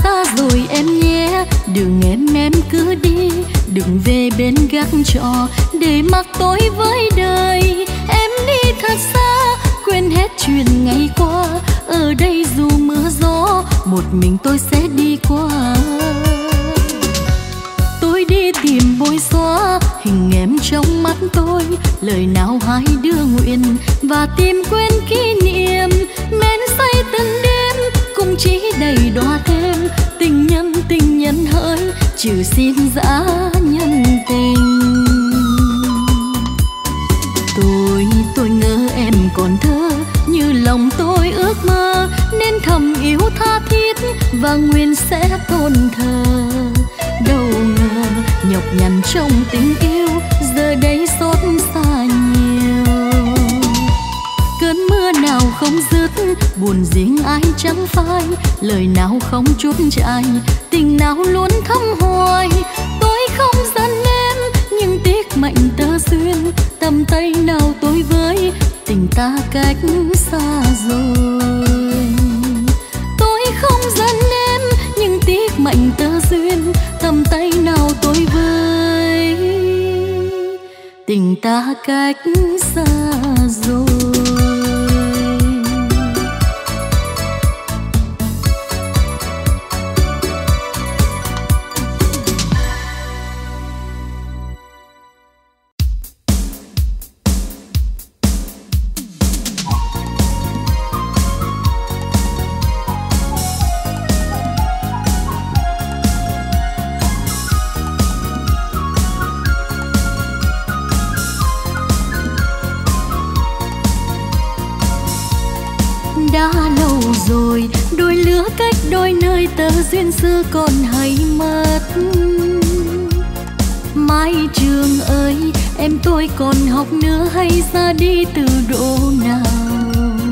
xa rồi em nhé. Đừng em cứ đi, đừng về bên gác trọ để mặc tôi với đời. Em đi thật xa, quên hết chuyện ngày qua. Ở đây dù mưa gió, một mình tôi sẽ đi qua. Tôi đi tìm bôi xóa hình em trong mắt tôi, lời nào hai đứa nguyện và tìm quên kỷ niệm. Men say từng đêm cũng chỉ đầy đọa thêm, tình nhân hỡi trừ xin dã nhân tình. Tôi ngỡ em còn thơ như lòng tôi ước mơ, nên thầm yêu tha thiết và nguyện sẽ tôn thờ. Đâu ngờ nhọc nhằn trong tình yêu giờ đây xót xa nhiều. Cơn mưa nào không dứt, buồn riêng ai chẳng phai, lời nào không chút chai, tình nào luôn thắm hoài. Tôi không giận em nhưng tiếc mệnh tơ duyên, tầm tay nào tôi với tình ta cách xa rồi. Tôi không giận em nhưng tiếc mệnh tơ duyên, tầm tay nào tôi với tình ta cách xa rồi. Đã lâu rồi đôi lứa cách đôi nơi, tơ duyên xưa còn hay mất. Mái trường ơi em tôi còn học nữa hay ra đi từ độ nào?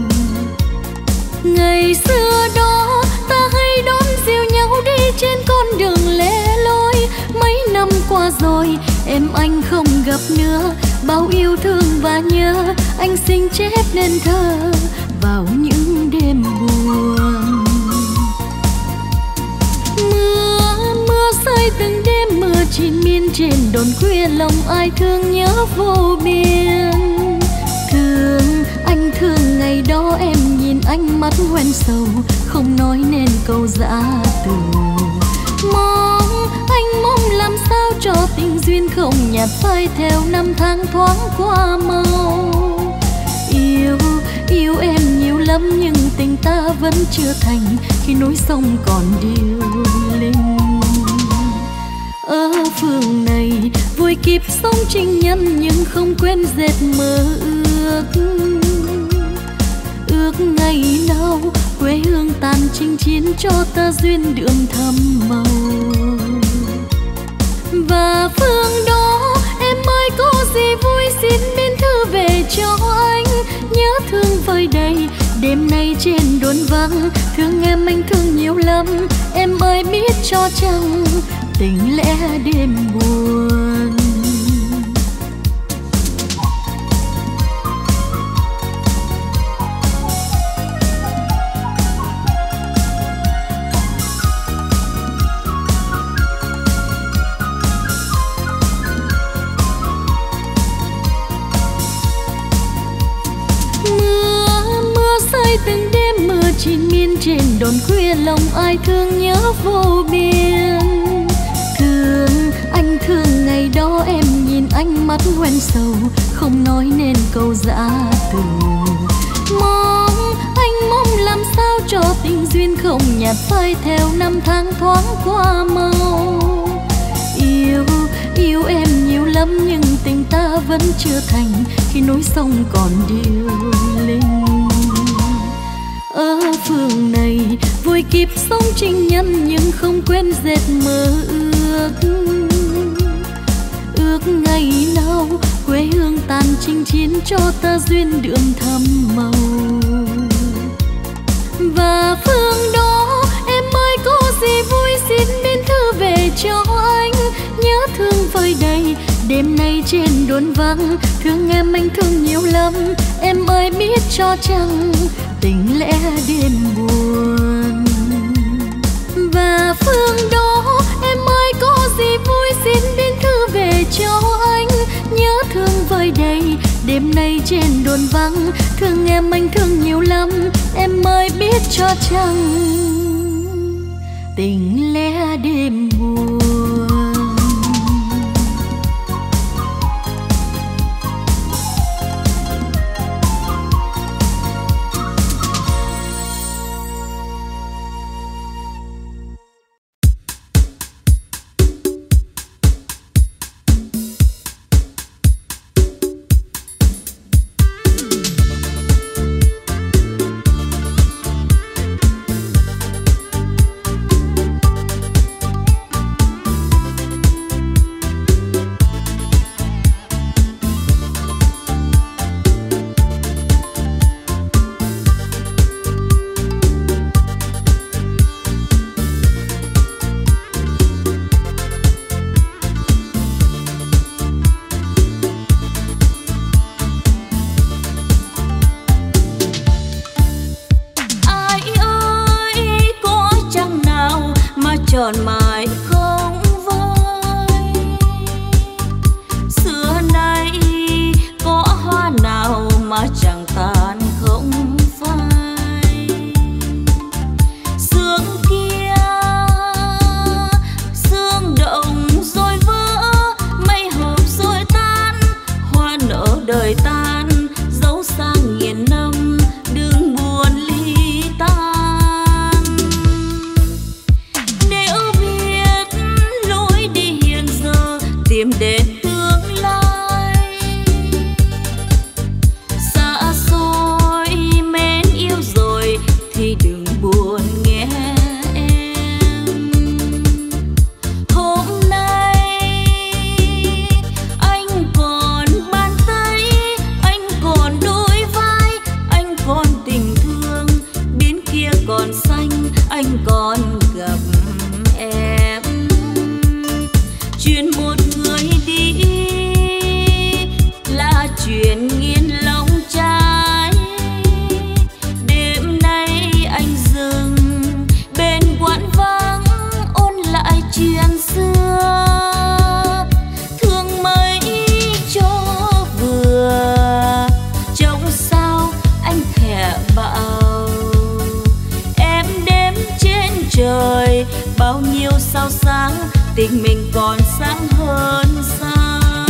Ngày xưa đó ta hay đón dìu nhau đi trên con đường lẻ loi. Mấy năm qua rồi em anh không gặp nữa, bao yêu thương và nhớ anh xin chép nên thơ vào những đêm buồn. Mưa rơi từng đêm, mưa triền miên trên đồn khuya, lòng ai thương nhớ vô biên. Anh thương ngày đó em nhìn ánh mắt hoen sầu, không nói nên câu giã từ. Anh mong làm sao cho tình duyên không nhạt phai theo năm tháng thoáng qua mau. Yêu em nhiều lắm nhưng tình ta vẫn chưa thành, khi núi sông còn điêu linh. Ở phương này vui kịp sống trinh nhân nhưng không quên dệt mơ ước. Ước ngày nào quê hương tàn chinh chiến cho ta duyên đường thắm màu. Và phương đó em ơi có gì vui xin biên thư về cho anh. Nhớ thương vơi đầy đêm nay trên đồn vắng, thương em anh thương nhiều lắm em ơi biết cho chăng tình lẽ đêm buồn. Từng đêm mưa triền miên trên đồn khuya, lòng ai thương nhớ vô biên. Anh thương ngày đó em nhìn ánh mắt hoen sầu, không nói nên câu giã từ. Anh mong làm sao cho tình duyên không nhạt phai theo năm tháng thoáng qua mau. Yêu em nhiều lắm nhưng tình ta vẫn chưa thành, khi núi sông còn điêu linh. Ở phương này vui kịp sống trinh nhân nhưng không quên dệt mơ ước. Ước ngày nào quê hương tàn chinh chiến cho ta duyên đường thắm màu. Và phương đó em ơi có gì vui xin biên thư về cho anh. Nhớ thương vơi đầy đêm nay trên đồn vắng, thương em anh thương nhiều lắm em ơi biết cho chăng tình lẽ đêm buồn. Và Và phương đó em ơi có gì vui xin biên thư về cho anh. Nhớ thương vơi đầy đêm nay trên đồn vắng, thương em anh thương nhiều lắm, em ơi biết cho chăng tình lẽ đêm buồn. Tròn mãi không vơi. Xưa nay có hoa nào mà chẳng tàn không phai. Sương kia sương động rồi vỡ, mây hợp rồi tan, hoa nở đời tan, dấu sang nghìn năm đừng buồn ly tan. Tìm đến tương lai xa xôi mến yêu rồi thì đừng buồn nghe em. Hôm nay anh còn bàn tay, anh còn đôi vai, anh còn tình thương, bên kia còn xanh anh còn gặp em. Chuyện một người đi là chuyện nghiền lòng trái. Đêm nay anh dừng bên quán vắng ôn lại chuyện xưa. Thương mấy cho vừa trong sao anh thẻ bảo. Em đếm trên trời bao nhiêu sao sáng, tình mình còn sáng hơn sao.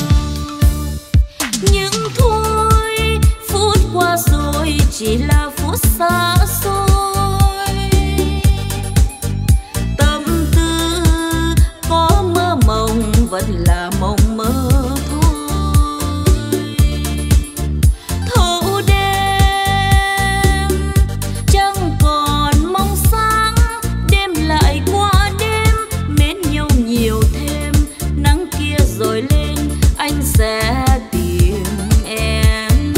Nhưng thôi phút qua rồi chỉ là phút xa xôi. Tâm tư có mơ mộng vẫn là mộng mơ thôi. Thâu đêm chẳng còn mong sáng, đêm lại qua đêm mến nhau nhiều thêm. Nắng kia rồi lên anh sẽ tìm em.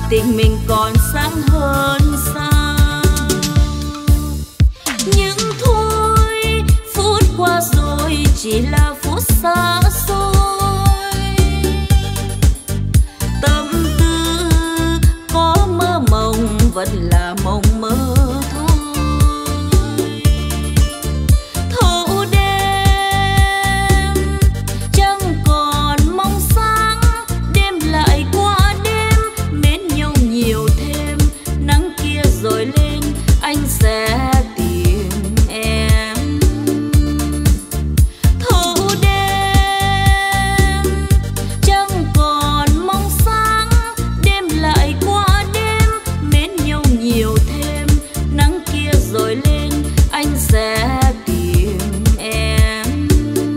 tình mình còn sáng hơn sao. Nhưng thôi phút qua rồi chỉ là phút xa xôi, tâm tư có mơ mộng vẫn là mộng mơ thôi. Thâu đêm chẳng còn mong sáng, đêm lại qua đêm mến nhau nhiều thêm. Nắng kia rồi lên anh sẽ tìm em. Thâu đêm chẳng còn mong sáng, đêm lại qua đêm mến nhau nhiều thêm. Nắng kia rồi lên anh sẽ tìm em.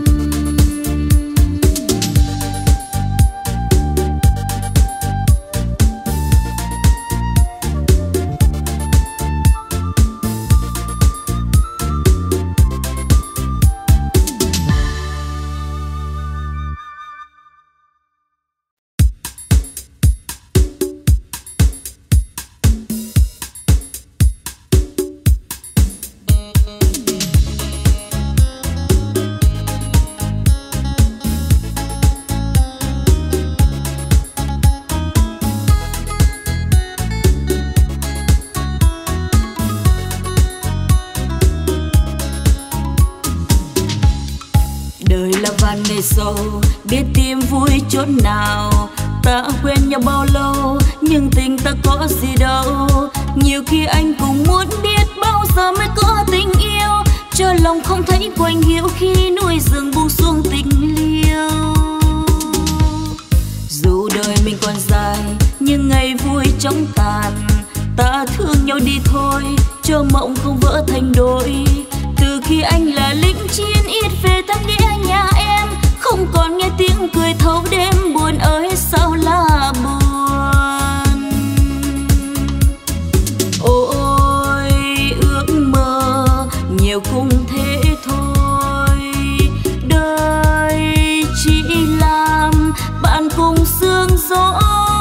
Đời là vàn nề sâu, biết tìm vui chốn nào. Ta quen nhau bao lâu, nhưng tình ta có gì đâu. Nhiều khi anh cũng muốn biết bao giờ mới có tình yêu, cho lòng không thấy quạnh hiu khi núi rừng buông xuống tình liêu. Dù đời mình còn dài, nhưng ngày vui chóng tàn. Ta thương nhau đi thôi, cho mộng không vỡ thành đôi. Từ khi anh là lính chiến ít về thăm ghé nhà em, không còn nghe tiếng cười thâu đêm buồn ơi sao là buồn. Ôi ước mơ nhiều cũng thế thôi, đời chỉ làm bạn cùng sương gió.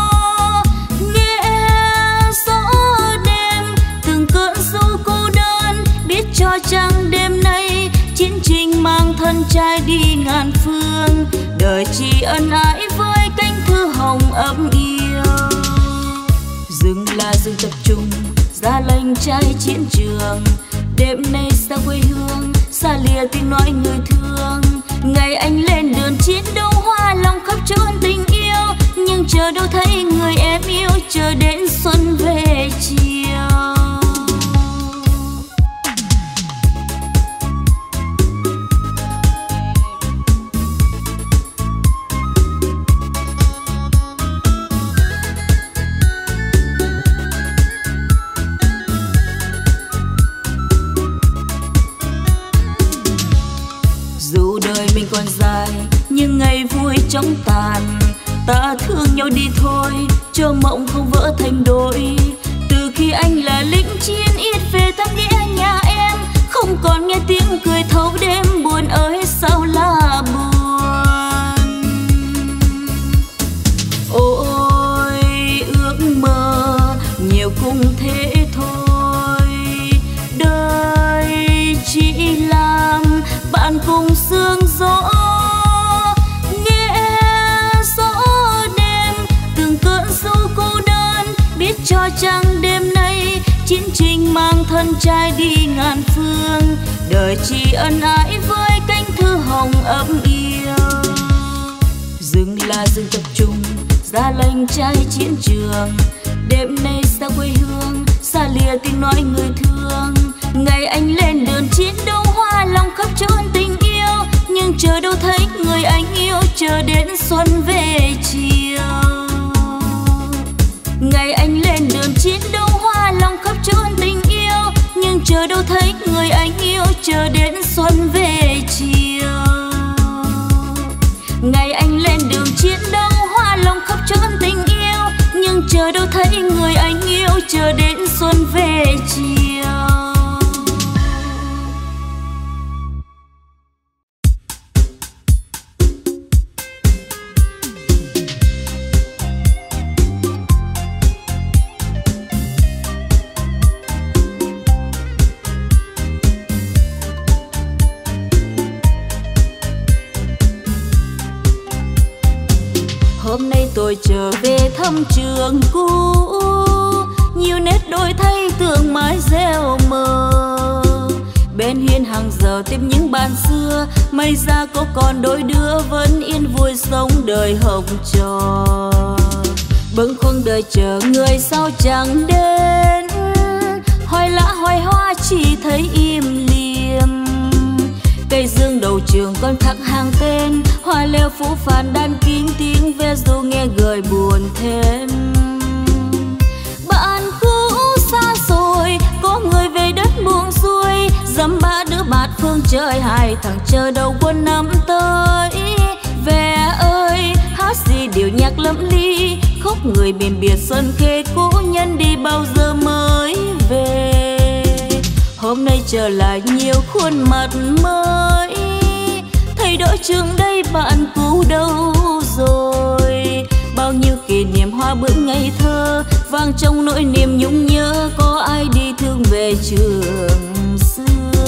Nghe gió đêm từng cơn ru cô đơn, biết cho chăng đêm nay chiến tranh mang thân trai đi ngàn phương. Đời chỉ ân ái với cánh thư hồng ấm yêu. Rừng là rừng tập trung, ra lệnh trai chiến trường. Đêm nay xa quê hương, xa lìa tiếng nói người thương. Ngày anh lên đường chiến đấu hoa lòng khắp chốn tình yêu, nhưng chờ đâu thấy người em yêu, chờ đến xuân về chiều. Dù đời mình còn dài, nhưng ngày vui chóng tàn. Ta thương nhau đi thôi, cho mộng không vỡ thành đôi. Từ khi anh là lính chiến ít về thăm ghé nhà em, không còn nghe tiếng cười thâu đêm buồn ơi sao là buồn. Ôi ước mơ nhiều cũng thế thôi, đời chỉ làm bạn cùng sương gió. Nghe gió đêm từng cơn ru cô đơn, biết cho chăng đêm nay chiến tranh mang thân trai đi ngàn phương. Đời chỉ ân ái với cánh thư hồng ấm yêu. Rừng là rừng tập trung, ra lệnh trai chiến trường. Đêm nay xa quê hương, xa lìa tiếng nói người thương. Ngày anh lên đường chiến đấu hoa lòng khắp chốn tình yêu, nhưng chờ đâu thấy người anh yêu, chờ đến xuân về chiều. Ngày anh lên đường chiến đấu hoa lòng khắp chốn tình yêu, nhưng chờ đâu thấy người anh yêu, chờ đến xuân về chiều. Ngày anh lên đường chiến đấu hoa lòng khắp chốn tình yêu, nhưng chờ đâu thấy người anh yêu, chờ đến xuân về chiều. tôi trở về thăm trường cũ, nhiều nét đổi thay tưởng mãi gieo mờ. Bên hiên hàng giờ tiếp những bàn xưa, may ra có còn đôi đứa vẫn yên vui sống đời học trò. Bâng khuâng đợi chờ người sao chẳng đến, hoài lã hoài hoa chỉ thấy im liềm. Cây dương đầu trường con khắc hàng tên, hoa leo phũ phàn đan kín tiếng ve dù nghe gợi buồn thêm. Bạn cũ xa rồi, có người về đất buông xuôi, dăm ba đứa bạt phương trời, hai thằng chờ đầu quân năm tới. Về ơi hát gì điệu nhạc lẫm ly, khóc người biển biệt sân khê cũ nhân đi bao giờ mới về. Hôm nay trở lại nhiều khuôn mặt mới, thầy đội trường đây bạn cũ đâu rồi. Bao nhiêu kỷ niệm hoa bướm ngây thơ, vang trong nỗi niềm nhung nhớ, có ai đi thương về trường xưa.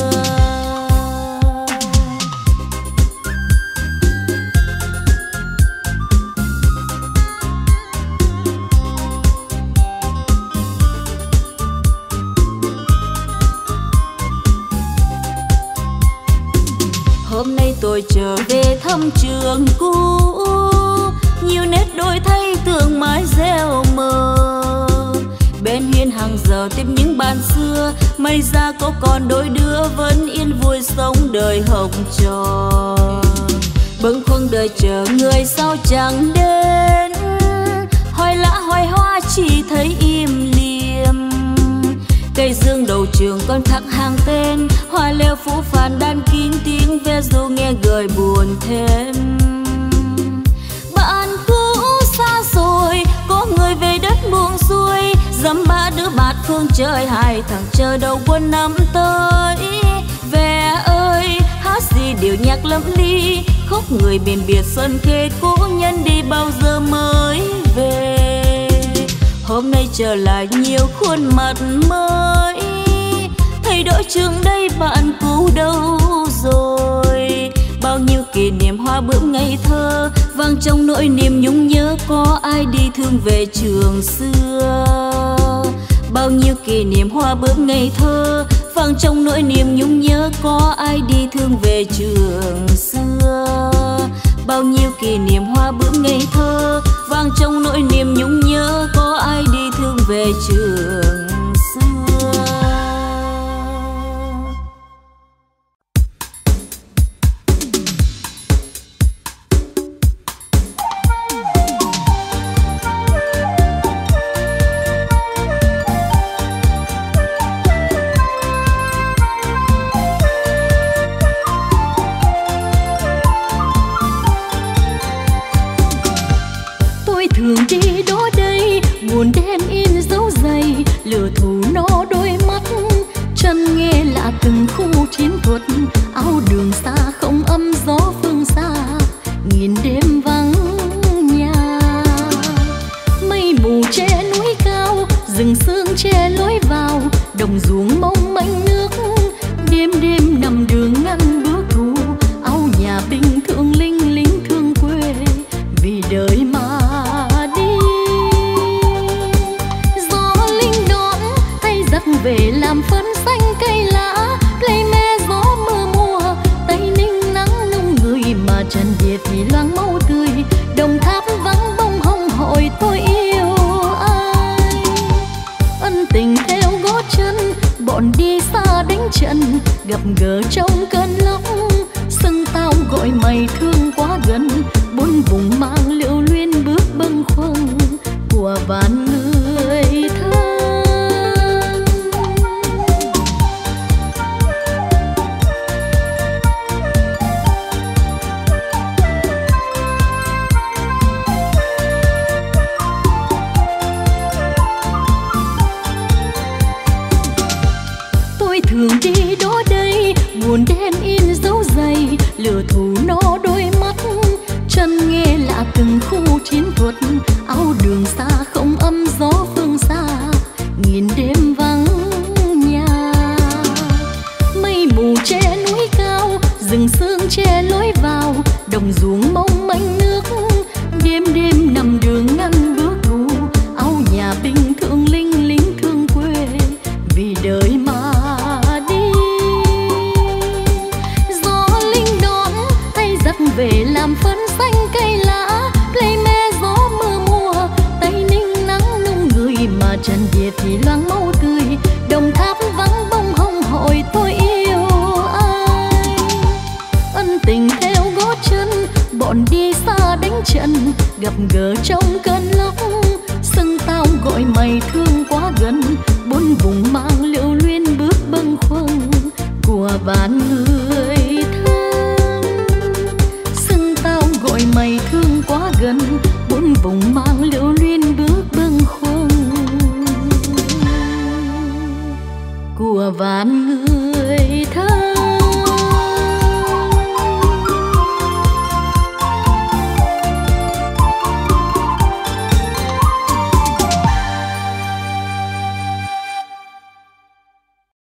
Hôm nay tôi trở về thăm trường cũ, nhiều nét đổi thay tưởng mãi gieo mờ. Bên hiên hàng giờ tiếp những bàn xưa, may ra có còn đôi đứa vẫn yên vui sống đời học trò. Bâng khuâng đợi chờ người sao chẳng đến, hoài lã hoài hoa chỉ thấy im liềm. Cây dương đầu trường con khắc hàng tên, hoa leo phũ phàn đan kín tiếng ve dù nghe gợi buồn thêm. Bạn cũ xa rồi, có người về đất buông xuôi, dăm ba đứa bạt phương trời, hai thằng chờ đầu quân năm tới. Về ơi hát gì điệu nhạc lẫm ly, khóc người biển biệt sân khê cũ nhân đi bao giờ mới về. Hôm nay trở lại nhiều khuôn mặt mới, thầy đội trường đây bạn cũ đâu rồi. Bao nhiêu kỷ niệm hoa bướm ngây thơ, vang trong nỗi niềm nhung nhớ, có ai đi thương về trường xưa. Bao nhiêu kỷ niệm hoa bướm ngây thơ, vang trong nỗi niềm nhung nhớ, có ai đi thương về trường xưa. Bao nhiêu kỷ niệm hoa bướm ngây thơ, vang trong nỗi niềm nhung nhớ, có ai đi thương về trường xưa. Thường đi đó đây buồn đen in dấu giày, lửa thù nó đôi mắt, chân nghe lạ từng khu chiến thuật. Áo đường xa không âm gió phương xa, nghìn đêm vắng nhà. Mây mù che núi cao, rừng sương che lối vào, đồng ruộng mong manh nước. Đêm đêm nằm đường ngăn bước thù, áo nhà bình thường linh lính thương quê vì đời mà. Về làm phấn xanh cây lá, play me gió mưa mùa, tây ninh nắng nung người mà trần việt thì loáng máu tươi. Đồng Tháp vắng bông hồng hội tôi yêu ai, ân tình theo gót chân, bọn đi xa đánh trận, gặp gỡ trong cơn lốc. Sưng tao gọi mày thương quá gần, bốn vùng mang liễu luyên bước bâng khuâng của vạn người thân. Thường đi đó đây buồn đen in dấu giày, lửa thù nó đôi mắt, chân nghe lạ từng khu chiến thuật. Áo đường xa không âm gió phương xa, nghìn đêm vắng nhà. Mây mù che núi cao, rừng sương che lối vào, đồng ruộng mong manh nước. Đêm đêm nằm đường kia thì loáng máu tươi, Đồng Tháp vắng bông hồng hội tôi yêu anh. Ân tình theo gót chân, bọn đi xa đánh trận, gặp gỡ trong cơn lốc. Sân tao gọi mày thương quá gần, bốn vùng mang liễu luyến bước bâng khuâng của vạn người thân. Sân tao gọi mày thương quá gần, bốn vùng mang liễu luyến bước bâng khuâng của vạn người thân.